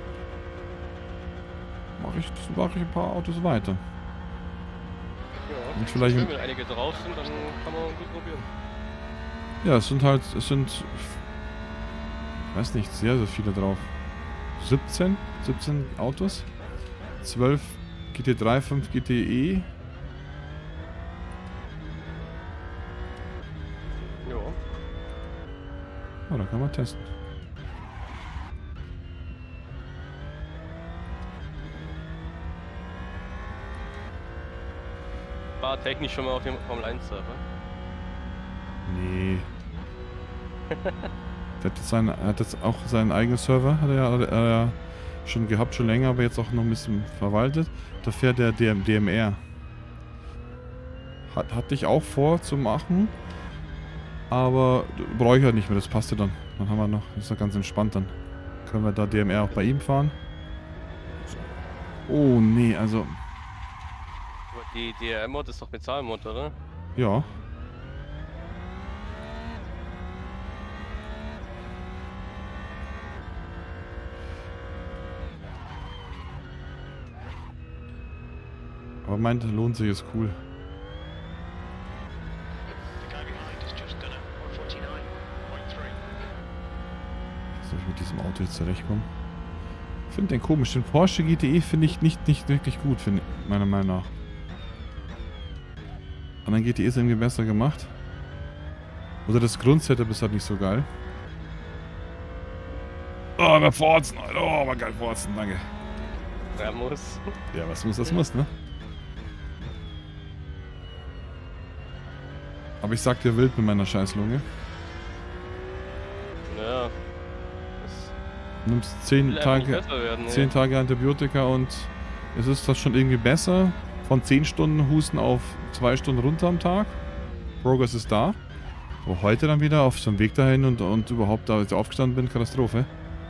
mache ich, mach ich ein paar Autos weiter. Ja, Und vielleicht- schön, wenn einige drauf sind, dann kann man gut probieren. Ja, es sind halt, es sind, ich weiß nicht, sehr, sehr viele drauf. siebzehn, siebzehn Autos. zwölf G T drei, fünf G T E. Ja. Oh, da kann man testen. War technisch schon mal auf dem Formel eins Server. Nee. Der hat jetzt, seine, er hat jetzt auch seinen eigenen Server, hat er ja hat er ja schon gehabt, schon länger, aber jetzt auch noch ein bisschen verwaltet. Da fährt der D M R. Hat, hatte ich auch vor zu machen, aber brauche ich halt nicht mehr, das passt ja dann. Dann haben wir noch, das ist ja ganz entspannt dann. Können wir da D M R auch bei ihm fahren. Oh nee, also, Aber die D R M-Mod ist doch Bezahlmod, oder? ja. Aber meinte, lohnt sich, ist cool. Soll ich mit diesem Auto jetzt zurechtkommen? Ich finde den komisch. Den Porsche G T E finde ich nicht, nicht wirklich gut, finde ich, meiner Meinung nach. Anderen G T E ist irgendwie besser gemacht. Oder das Grundsetup ist halt nicht so geil. Oh, aber Forzen, Alter. Oh, aber geil Forzen, danke. Der muss. Ja, was muss, das muss, ne? Aber ich sag dir wild mit meiner Scheißlunge. Ja. Das Du nimmst zehn will einfach nicht Tage, besser werden, zehn ey. Tage Antibiotika und es ist das schon irgendwie besser. Von zehn Stunden Husten auf zwei Stunden runter am Tag. Progress ist da. Aber heute dann wieder auf so einem Weg dahin und, und überhaupt, da als ich aufgestanden bin, Katastrophe.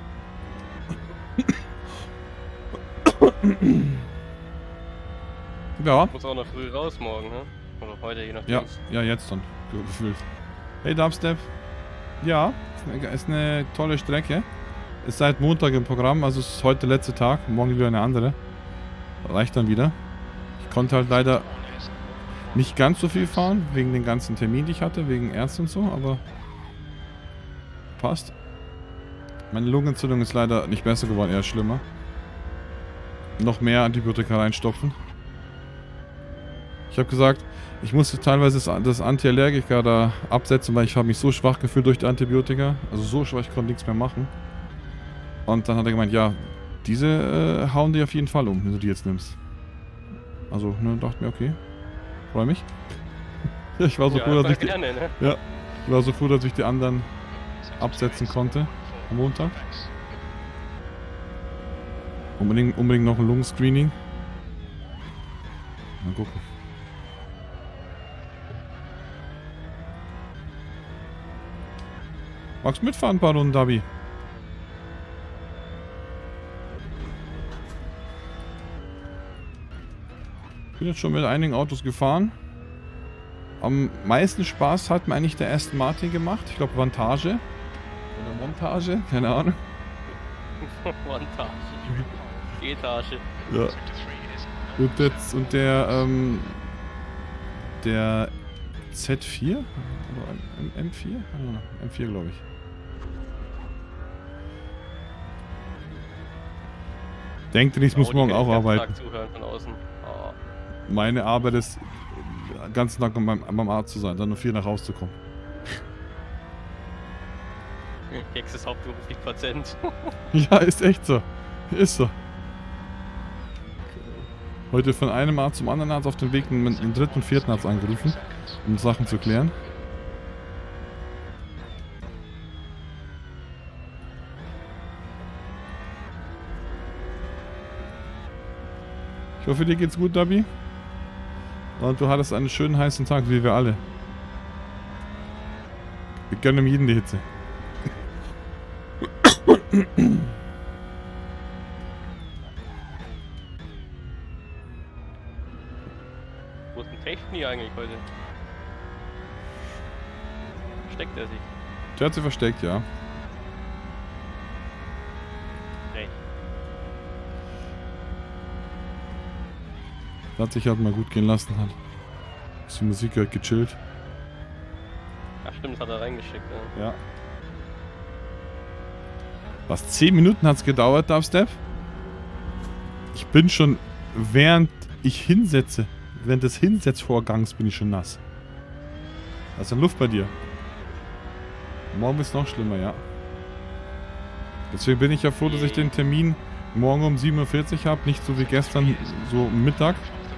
Ja, Muss auch noch früh raus morgen, ne? Oder heute, je nachdem. ja, ja, jetzt dann, so gefühlt. Hey Dubstep. Ja, ist eine, ist eine tolle Strecke. Ist seit Montag im Programm, also ist heute der letzte Tag, morgen wieder eine andere. Reicht dann wieder. Ich konnte halt leider nicht ganz so viel fahren, wegen den ganzen Terminen, die ich hatte, wegen Ärzte und so, aber passt. Meine Lungenentzündung ist leider nicht besser geworden, eher schlimmer. Noch mehr Antibiotika reinstopfen. Ich habe gesagt, ich musste teilweise das, das Antiallergika da absetzen, weil ich habe mich so schwach gefühlt durch die Antibiotika. Also so schwach, ich konnte nichts mehr machen. Und dann hat er gemeint, ja, Diese äh, hauen die auf jeden Fall um, wenn du die jetzt nimmst. Also, ne, dachte mir, okay. Freue mich. Ich war so Ja, froh, dass voll ich die, gerne, ne? ja, ich war so froh, dass ich die anderen absetzen konnte am Montag. Unbedingt, unbedingt noch ein Lungenscreening. Mal gucken. Magst du mitfahren, ein paar Runden, Dabi? Ich bin jetzt schon mit einigen Autos gefahren. Am meisten Spaß hat mir eigentlich der Aston Martin gemacht. Ich glaube Vantage. Oder Montage, keine Ahnung. Montage. Etage. Ja. Und, jetzt, und der, ähm, der Z vier? Oder M vier? M vier, glaube ich. Denkt ihr nicht, ich muss morgen auch arbeiten. Zuhören von außen. Oh. Meine Arbeit ist, den ganzen Tag beim, beim Arzt zu sein, dann nur vier nach Hause zu kommen. Hex ist hauptberuflich Patient. Ja, ist echt so. Ist so. Heute von einem Arzt zum anderen Arzt auf dem Weg einen, einen dritten und vierten Arzt angerufen, um Sachen zu klären. Ich hoffe, dir geht's gut, Dabi. Und du hattest einen schönen heißen Tag, wie wir alle. Wir gönnen jedem die Hitze. Wo ist ein Techni eigentlich heute? Versteckt er sich? Der hat sie versteckt, ja. Nee. Der hat sich halt mal gut gehen lassen, hat die Musik halt gechillt. Ach stimmt, das hat er reingeschickt, ja. Ja. Was, zehn Minuten hat's gedauert, Dubstep? Ich bin schon, während ich hinsetze, während des Hinsetzvorgangs bin ich schon nass. Da ist ja Luft bei dir. Morgen ist noch schlimmer, ja. Deswegen bin ich ja froh, dass ich den Termin morgen um sieben Uhr vierzig habe, nicht so wie gestern, so Mittag.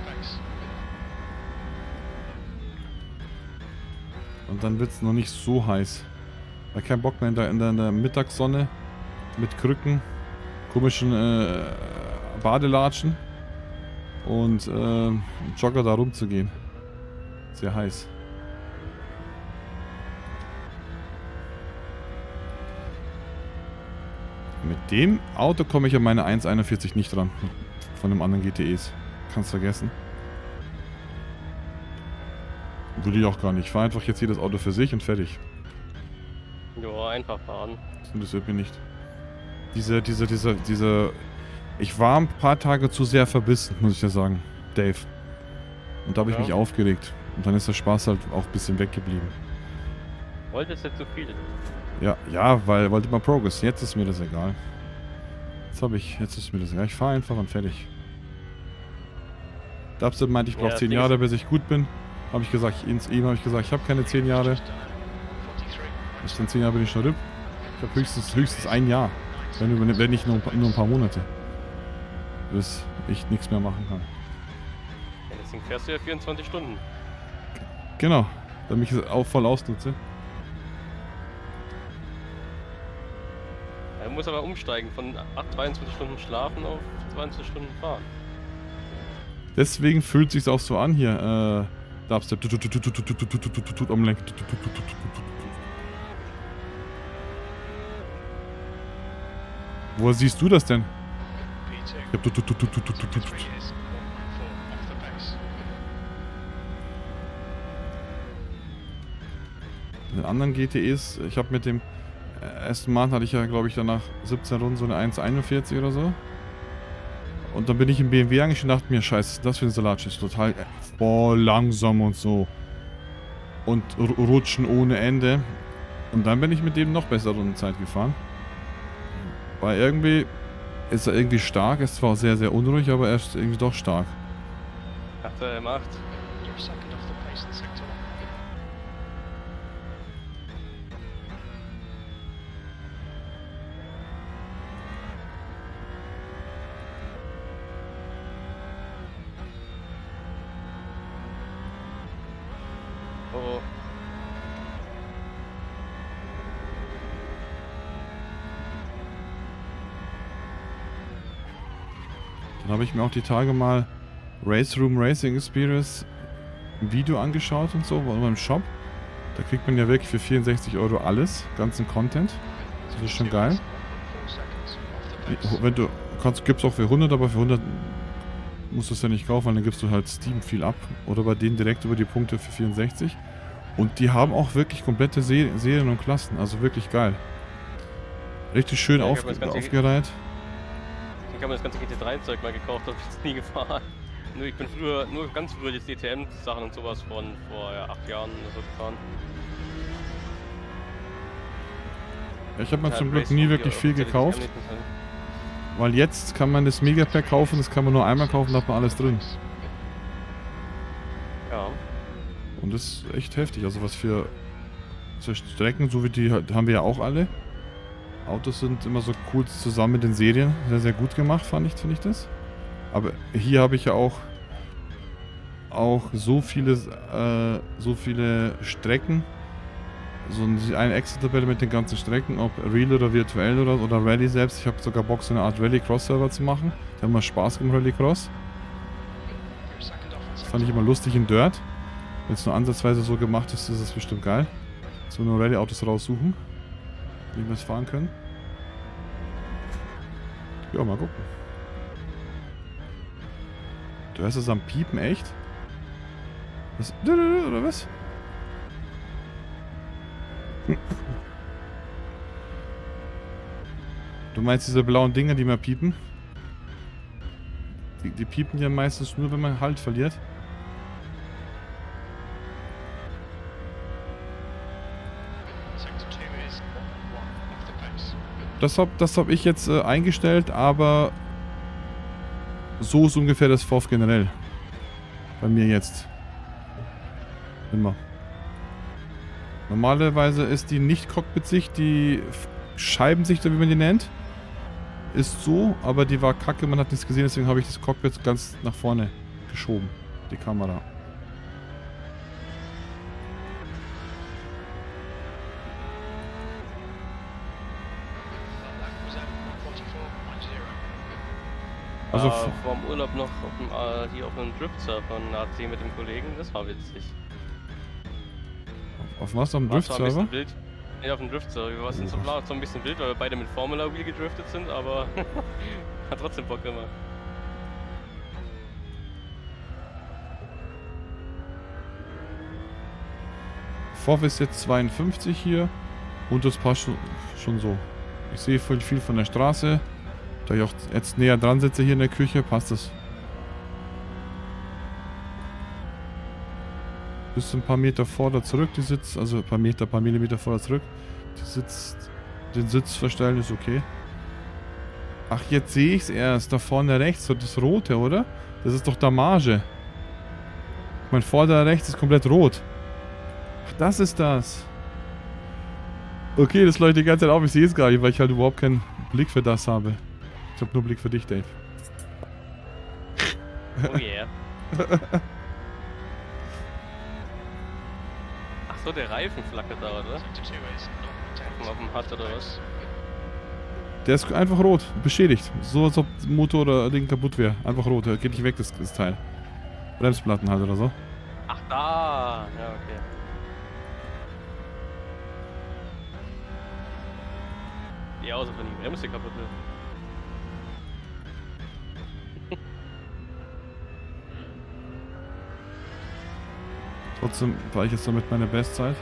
Und dann wird es noch nicht so heiß. Weil kein Bock mehr in der, in der, in der Mittagssonne mit Krücken, komischen äh, Badelatschen und äh, Jogger da rumzugehen. Sehr heiß. Mit dem Auto komme ich an meine eins einundvierzig nicht ran. Von dem anderen G T Es. Kannst vergessen. Würde ich auch gar nicht. Ich fahre einfach jetzt jedes Auto für sich und fertig. Ja, einfach fahren. Das interessiert mich nicht. Diese, diese, diese, diese... Ich war ein paar Tage zu sehr verbissen, muss ich ja sagen, Dave. Und da habe ich Ja. mich aufgeregt. Und dann ist der Spaß halt auch ein bisschen weggeblieben. Wolltest du zu viel? Ja, ja, weil wollte mal Progress. Jetzt ist mir das egal. Jetzt habe ich, jetzt ist mir das egal. Ich fahre einfach und fertig. Dubstep meinte, ich Ja, brauche das zehn Ding Jahre, bis ich gut bin. Habe ich gesagt, ins ihm habe ich gesagt, ich habe keine zehn Jahre. Bis dann zehn Jahre bin ich schon RIP. Ich habe höchstens, höchstens ein Jahr. Wenn, wenn nicht nur, nur ein paar Monate. Bis ich nichts mehr machen kann. Ja, deswegen fährst du ja vierundzwanzig Stunden. Genau, damit ich es auch voll ausnutze. Er muss aber umsteigen von zweiundzwanzig Stunden schlafen auf zwanzig Stunden fahren. Deswegen fühlt sich's auch so an hier. Äh, Dubstep. Tut, tut, tut, tut, tut, tut, tut, tut, tut, tut, am Lenker. Tut, tut, tut, tut, tut, tut, tut. Woher siehst du das denn? Ja, tut, tut, tut, tut, tut, tut, tut, tut. Den anderen G T Es, ich habe mit dem Aston Martin hatte ich ja, glaube ich, danach siebzehn Runden so eine eins einundvierzig oder so. Und dann bin ich im B M W eigentlich und dachte mir, scheiße, das für ein Salatschiff, total voll langsam und so. Und rutschen ohne Ende. Und dann bin ich mit dem noch besser Rundenzeit gefahren. Weil irgendwie ist er irgendwie stark, er ist zwar sehr, sehr unruhig, aber er ist irgendwie doch stark. Hat er gemacht. habe ich mir auch die Tage mal Race Room Racing Experience ein Video angeschaut und so, war nur im Shop. Da kriegt man ja wirklich für vierundsechzig Euro alles, ganzen Content. Das ist schon geil. Wenn du kannst, gibt's auch für hundert, aber für hundert musst du es ja nicht kaufen, weil dann gibst du halt Steam viel ab. Oder bei denen direkt über die Punkte für vierundsechzig. Und die haben auch wirklich komplette Se Serien und Klassen, also wirklich geil. Richtig schön Ja, auf, aufgereiht. Ich habe mir das ganze G T drei Zeug mal gekauft, das ich nie gefahren. Nur ich bin früher, nur ganz früher die D T M-Sachen und sowas von vor ja, acht Jahren oder so gefahren. Ja, ich habe mir Ja, zum Glück Racing nie Video, wirklich viel offizielle gekauft. D T M nicht. Weil jetzt kann man das Megapack kaufen, das kann man nur einmal kaufen, da hat man alles drin. Ja. Und das ist echt heftig, also was für, für Strecken, so wie die haben wir ja auch alle. Autos sind immer so cool zusammen mit den Serien, sehr sehr gut gemacht, fand ich, finde ich das. Aber hier habe ich ja auch auch so viele äh, so viele Strecken, so eine Excel-Tabelle mit den ganzen Strecken, ob real oder virtuell oder, oder Rallye selbst. Ich habe sogar Bock, so eine Art Rally-Cross-Server zu machen. Da haben wir Spaß im Rally-Cross. Das fand ich immer lustig in Dirt. Wenn es nur ansatzweise so gemacht ist, ist es bestimmt geil. So nur Rallye-Autos raussuchen, wie wir es fahren können. Ja, mal gucken. Du hörst es am Piepen, echt? Was? Oder was? Du meinst diese blauen Dinger, die mal piepen? Die, die piepen ja meistens nur, wenn man Halt verliert. Das habe das hab ich jetzt äh, eingestellt, aber so ist ungefähr das V O F generell. Bei mir jetzt. Immer. Normalerweise ist die Nicht-Cockpit-Sicht, die Scheibensicht, wie man die nennt, ist so, aber die war kacke, man hat nichts gesehen, deswegen habe ich das Cockpit ganz nach vorne geschoben, die Kamera. Also äh, vor dem Urlaub noch auf dem, äh, hier auf einem Drift-Surfer ein A C mit dem Kollegen, das war witzig. Auf was? Auf dem War zwar ein Drift-Server? bisschen wild. Nee, auf dem Drift-Server. Wir waren so, war so ein bisschen wild, weil wir beide mit Formula Wheel gedriftet sind, aber hat trotzdem Bock gemacht. V O F ist jetzt zweiundfünfzig hier und das passt schon, schon so. Ich sehe voll viel von der Straße. Da ich auch jetzt näher dran sitze hier in der Küche, passt das. Bis ein paar Meter vor oder zurück, die Sitz, also ein paar Meter, ein paar Millimeter vor oder zurück. Die Sitz, den Sitz verstellen ist okay. Ach, jetzt sehe ich es erst. Da vorne rechts, so das Rote, oder? Das ist doch Damage. Mein vorderer rechts ist komplett rot. Ach, das ist das. Okay, das leuchtet die ganze Zeit auf. Ich sehe es gar nicht, weil ich halt überhaupt keinen Blick für das habe. Ich habe nur Blick für dich, Dave. Oh yeah. Ach so, der Reifen flackert da, oder? Auf dem Hut oder was? Der ist einfach rot, beschädigt. So als ob der Motor oder Ding kaputt wäre. Einfach rot, geht nicht weg, das, das Teil. Bremsplatten halt oder so. Ach da! Ja, okay. Ja, außer wenn die Bremse kaputt wird. Trotzdem war ich jetzt damit meine Bestzeit.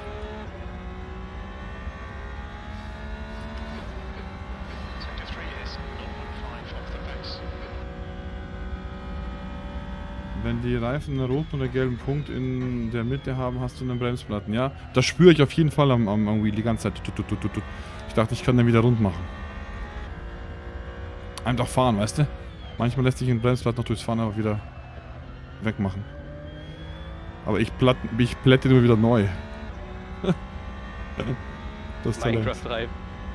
Wenn die Reifen einen roten oder gelben Punkt in der Mitte haben, hast du einen Bremsplatten, ja? Das spüre ich auf jeden Fall am, am, am Wheel die ganze Zeit. Ich dachte, ich kann den wieder rund machen. Einfach fahren, weißt du? Manchmal lässt sich ein Bremsplatten noch durchs Fahren aber wieder wegmachen. Aber ich, platt, ich plätte immer wieder neu. Das ist Minecraft-Reifen.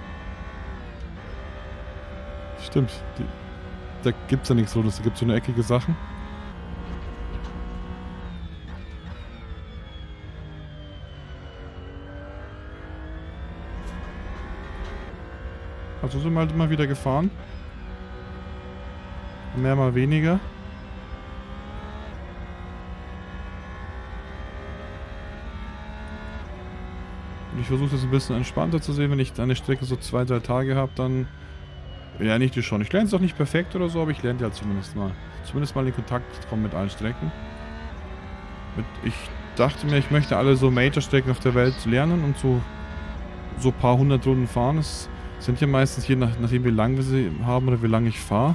Stimmt. Die, da gibt's ja nichts Rundes, da gibt's so eine eckige Sachen. Also sind wir halt immer wieder gefahren. mehr, mal weniger. Und ich versuche das ein bisschen entspannter zu sehen, wenn ich eine Strecke so zwei, drei Tage habe, dann ja, nicht die schon. Ich lerne es auch nicht perfekt oder so, aber ich lerne ja zumindest mal. Zumindest mal in Kontakt kommen mit allen Strecken. Mit, ich dachte mir, ich möchte alle so Major-Strecken auf der Welt lernen und so so ein paar hundert Runden fahren. Es sind ja meistens, je nach, nachdem wie lang wir sie haben oder wie lange ich fahre.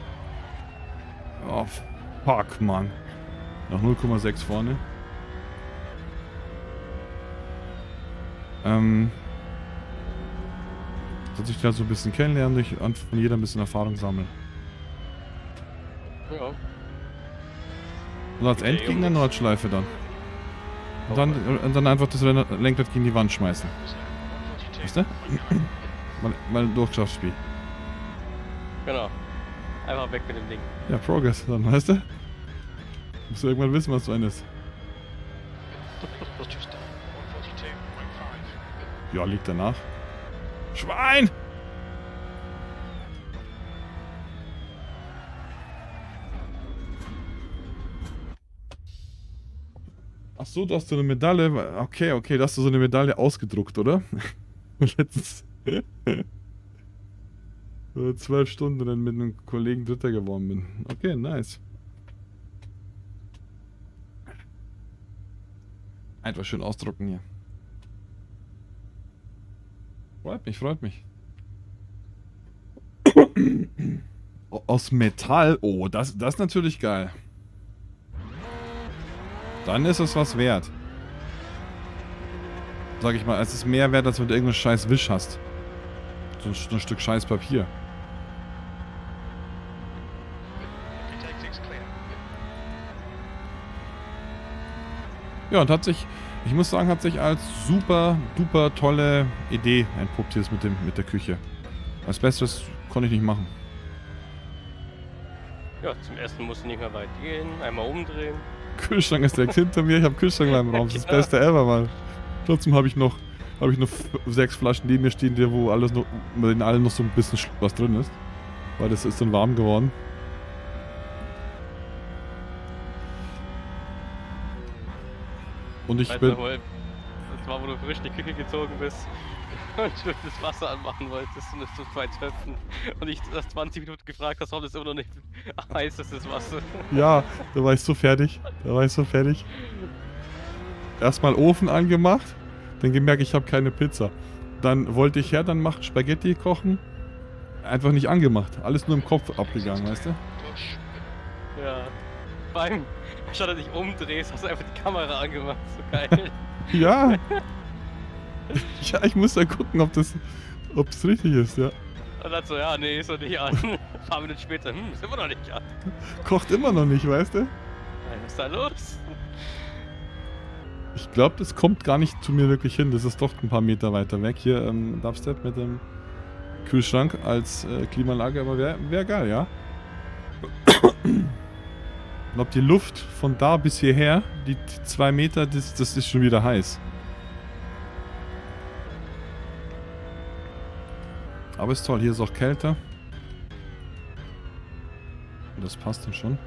Oh, fuck, Mann. Nach null Komma sechs vorne. Ähm... Dass ich da so ein bisschen kennenlernen durch und von jeder ein bisschen Erfahrung sammeln. Ja. Und als Endgegner Nordschleife dann. Und dann, und dann einfach das Lenkrad gegen die Wand schmeißen. Weißt du? mal, mal ein Durchschaftsspiel. Genau. Einfach weg mit dem Ding. Ja, Progress dann, weißt du? Musst du irgendwann wissen, was so ein ist. Ja, liegt danach. Schwein! Ach so, du hast so eine Medaille. Okay, okay, da hast du so eine Medaille ausgedruckt, oder? Letztens. Zwölf Stunden dann mit einem Kollegen Dritter geworden bin. Okay, nice. Einfach schön ausdrucken hier. Freut mich, freut mich. Aus Metall? Oh, das, das ist natürlich geil. Dann ist es was wert. Sag ich mal, es ist mehr wert, als wenn du irgendeinen scheiß Wisch hast. So ein, so ein Stück scheiß Papier. Ja, und hat sich, ich muss sagen, hat sich als super, duper tolle Idee entpuppt hier mit, dem, mit der Küche. Was Besseres konnte ich nicht machen. Ja, zum ersten musst du nicht mehr weit gehen, einmal umdrehen. Kühlschrank ist direkt hinter mir, ich habe Kühlschrank in meinem Raum, das ist das Beste ever, Mann. Trotzdem habe ich noch, habe ich noch sechs Flaschen neben mir stehen, die, wo alles noch, bei denen allen noch so ein bisschen was drin ist. Weil das ist dann warm geworden. Und ich weißt bin... du, das war, wo du frisch in die Küche gezogen bist und du das Wasser anmachen wolltest und es zu zwei Töpfen. Und ich das zwanzig Minuten gefragt hast, warum das immer noch nicht heiß ist, das Wasser. Ja, da war ich so fertig. Da war ich so fertig. Erstmal Ofen angemacht, dann gemerkt, ich habe keine Pizza. Dann wollte ich her, dann machen Spaghetti kochen. Einfach nicht angemacht. Alles nur im Kopf abgegangen, weißt du? Ja. Beim, statt dass du dich umdrehst, hast du einfach die Kamera angemacht. So geil. Ja. Ja, ich muss da gucken, ob das, ob das richtig ist, ja. Und dann so, ja, nee, ist noch nicht an. Ein paar Minuten später, hm, ist immer noch nicht an. Kocht immer noch nicht, weißt du? Was ist da los? Ich glaube, das kommt gar nicht zu mir wirklich hin. Das ist doch ein paar Meter weiter weg. Hier, ähm, Dubstep mit dem Kühlschrank als äh, Klimaanlage, aber wäre wär geil, ja? Und ob die Luft von da bis hierher, die zwei Meter, das, das ist schon wieder heiß. Aber ist toll, hier ist auch kälter. Und das passt dann schon.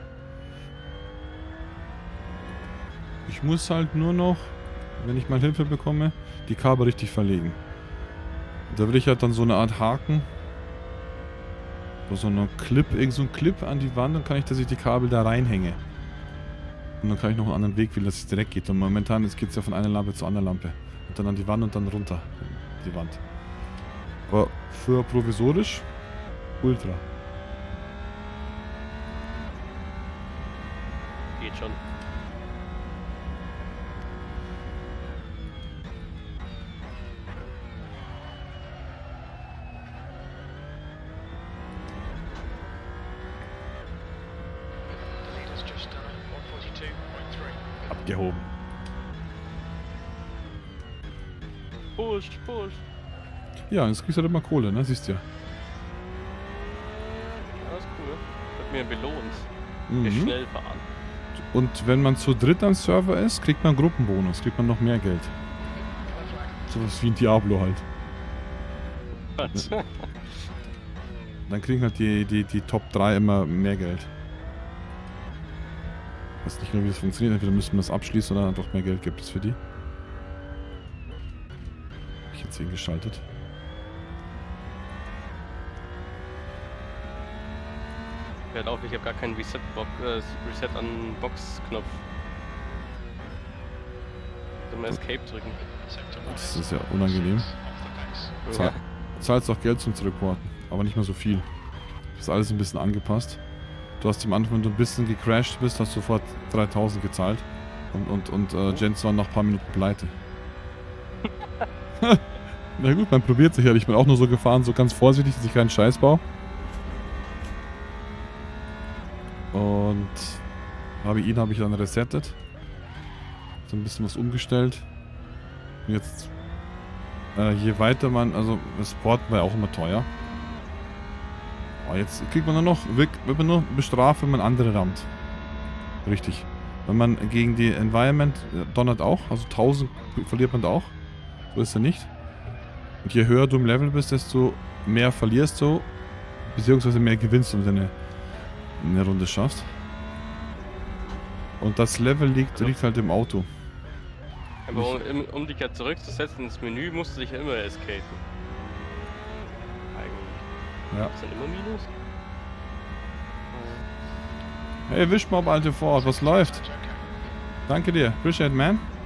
Ich muss halt nur noch, wenn ich mal Hilfe bekomme, die Kabel richtig verlegen. Da will ich halt dann so eine Art Haken. So eine Clip, irgend so ein Clip an die Wand, dann kann ich, dass ich die Kabel da reinhänge. Und dann kann ich noch einen anderen Weg wählen, dass es direkt geht. Und momentan geht es ja von einer Lampe zur anderen Lampe. Und dann an die Wand und dann runter. Die Wand. Aber für provisorisch, ultra. Geht schon. Abgehoben. Push, push. Ja, jetzt kriegst du halt immer Kohle, ne? Siehst du ja. Ja, das ist cool. Wird mir belohnt. Mhm. Wir schnell fahren. Und wenn man zu dritt am Server ist, kriegt man Gruppenbonus, kriegt man noch mehr Geld. Sowas wie ein Diablo halt. Was? dann kriegen halt die, die, die Top drei immer mehr Geld. Ich weiß nicht nur, wie das funktioniert. Entweder müssen wir das abschließen oder einfach mehr Geld gibt es für die. Hab ich jetzt hingeschaltet. Hört auf, ich habe gar keinen Reset, äh, Reset an Box-Knopf. Soll mal Escape drücken. Das ist ja unangenehm. Zahl, zahlst auch Geld zum Zurückporten, aber nicht mehr so viel. Das ist alles ein bisschen angepasst. Du hast am Anfang, wenn du ein bisschen gecrashed bist, hast du sofort dreitausend gezahlt. Und, und, und äh, Jens war nach ein paar Minuten pleite. Na gut, man probiert sich ja. Ich bin auch nur so gefahren, so ganz vorsichtig, dass ich keinen Scheiß baue. Und habe ihn habe ich dann resettet. So ein bisschen was umgestellt. Und jetzt, äh, je weiter man, also das Porten war ja auch immer teuer. Oh, jetzt kriegt man nur noch, wird man nur bestraft, wenn man andere rammt. Richtig. Wenn man gegen die Environment donnert auch, also tausend verliert man da auch. So ist er nicht. Und je höher du im Level bist, desto mehr verlierst du, beziehungsweise mehr gewinnst du, wenn du eine, eine Runde schaffst. Und das Level liegt, liegt halt im Auto. Aber um, um dich ja zurückzusetzen ins Menü, musst du dich ja immer escapen. Eigentlich. Ja. Ist dann immer Minus? Hey, Wischmob, alte Ford, was läuft? Danke dir, appreciate, man.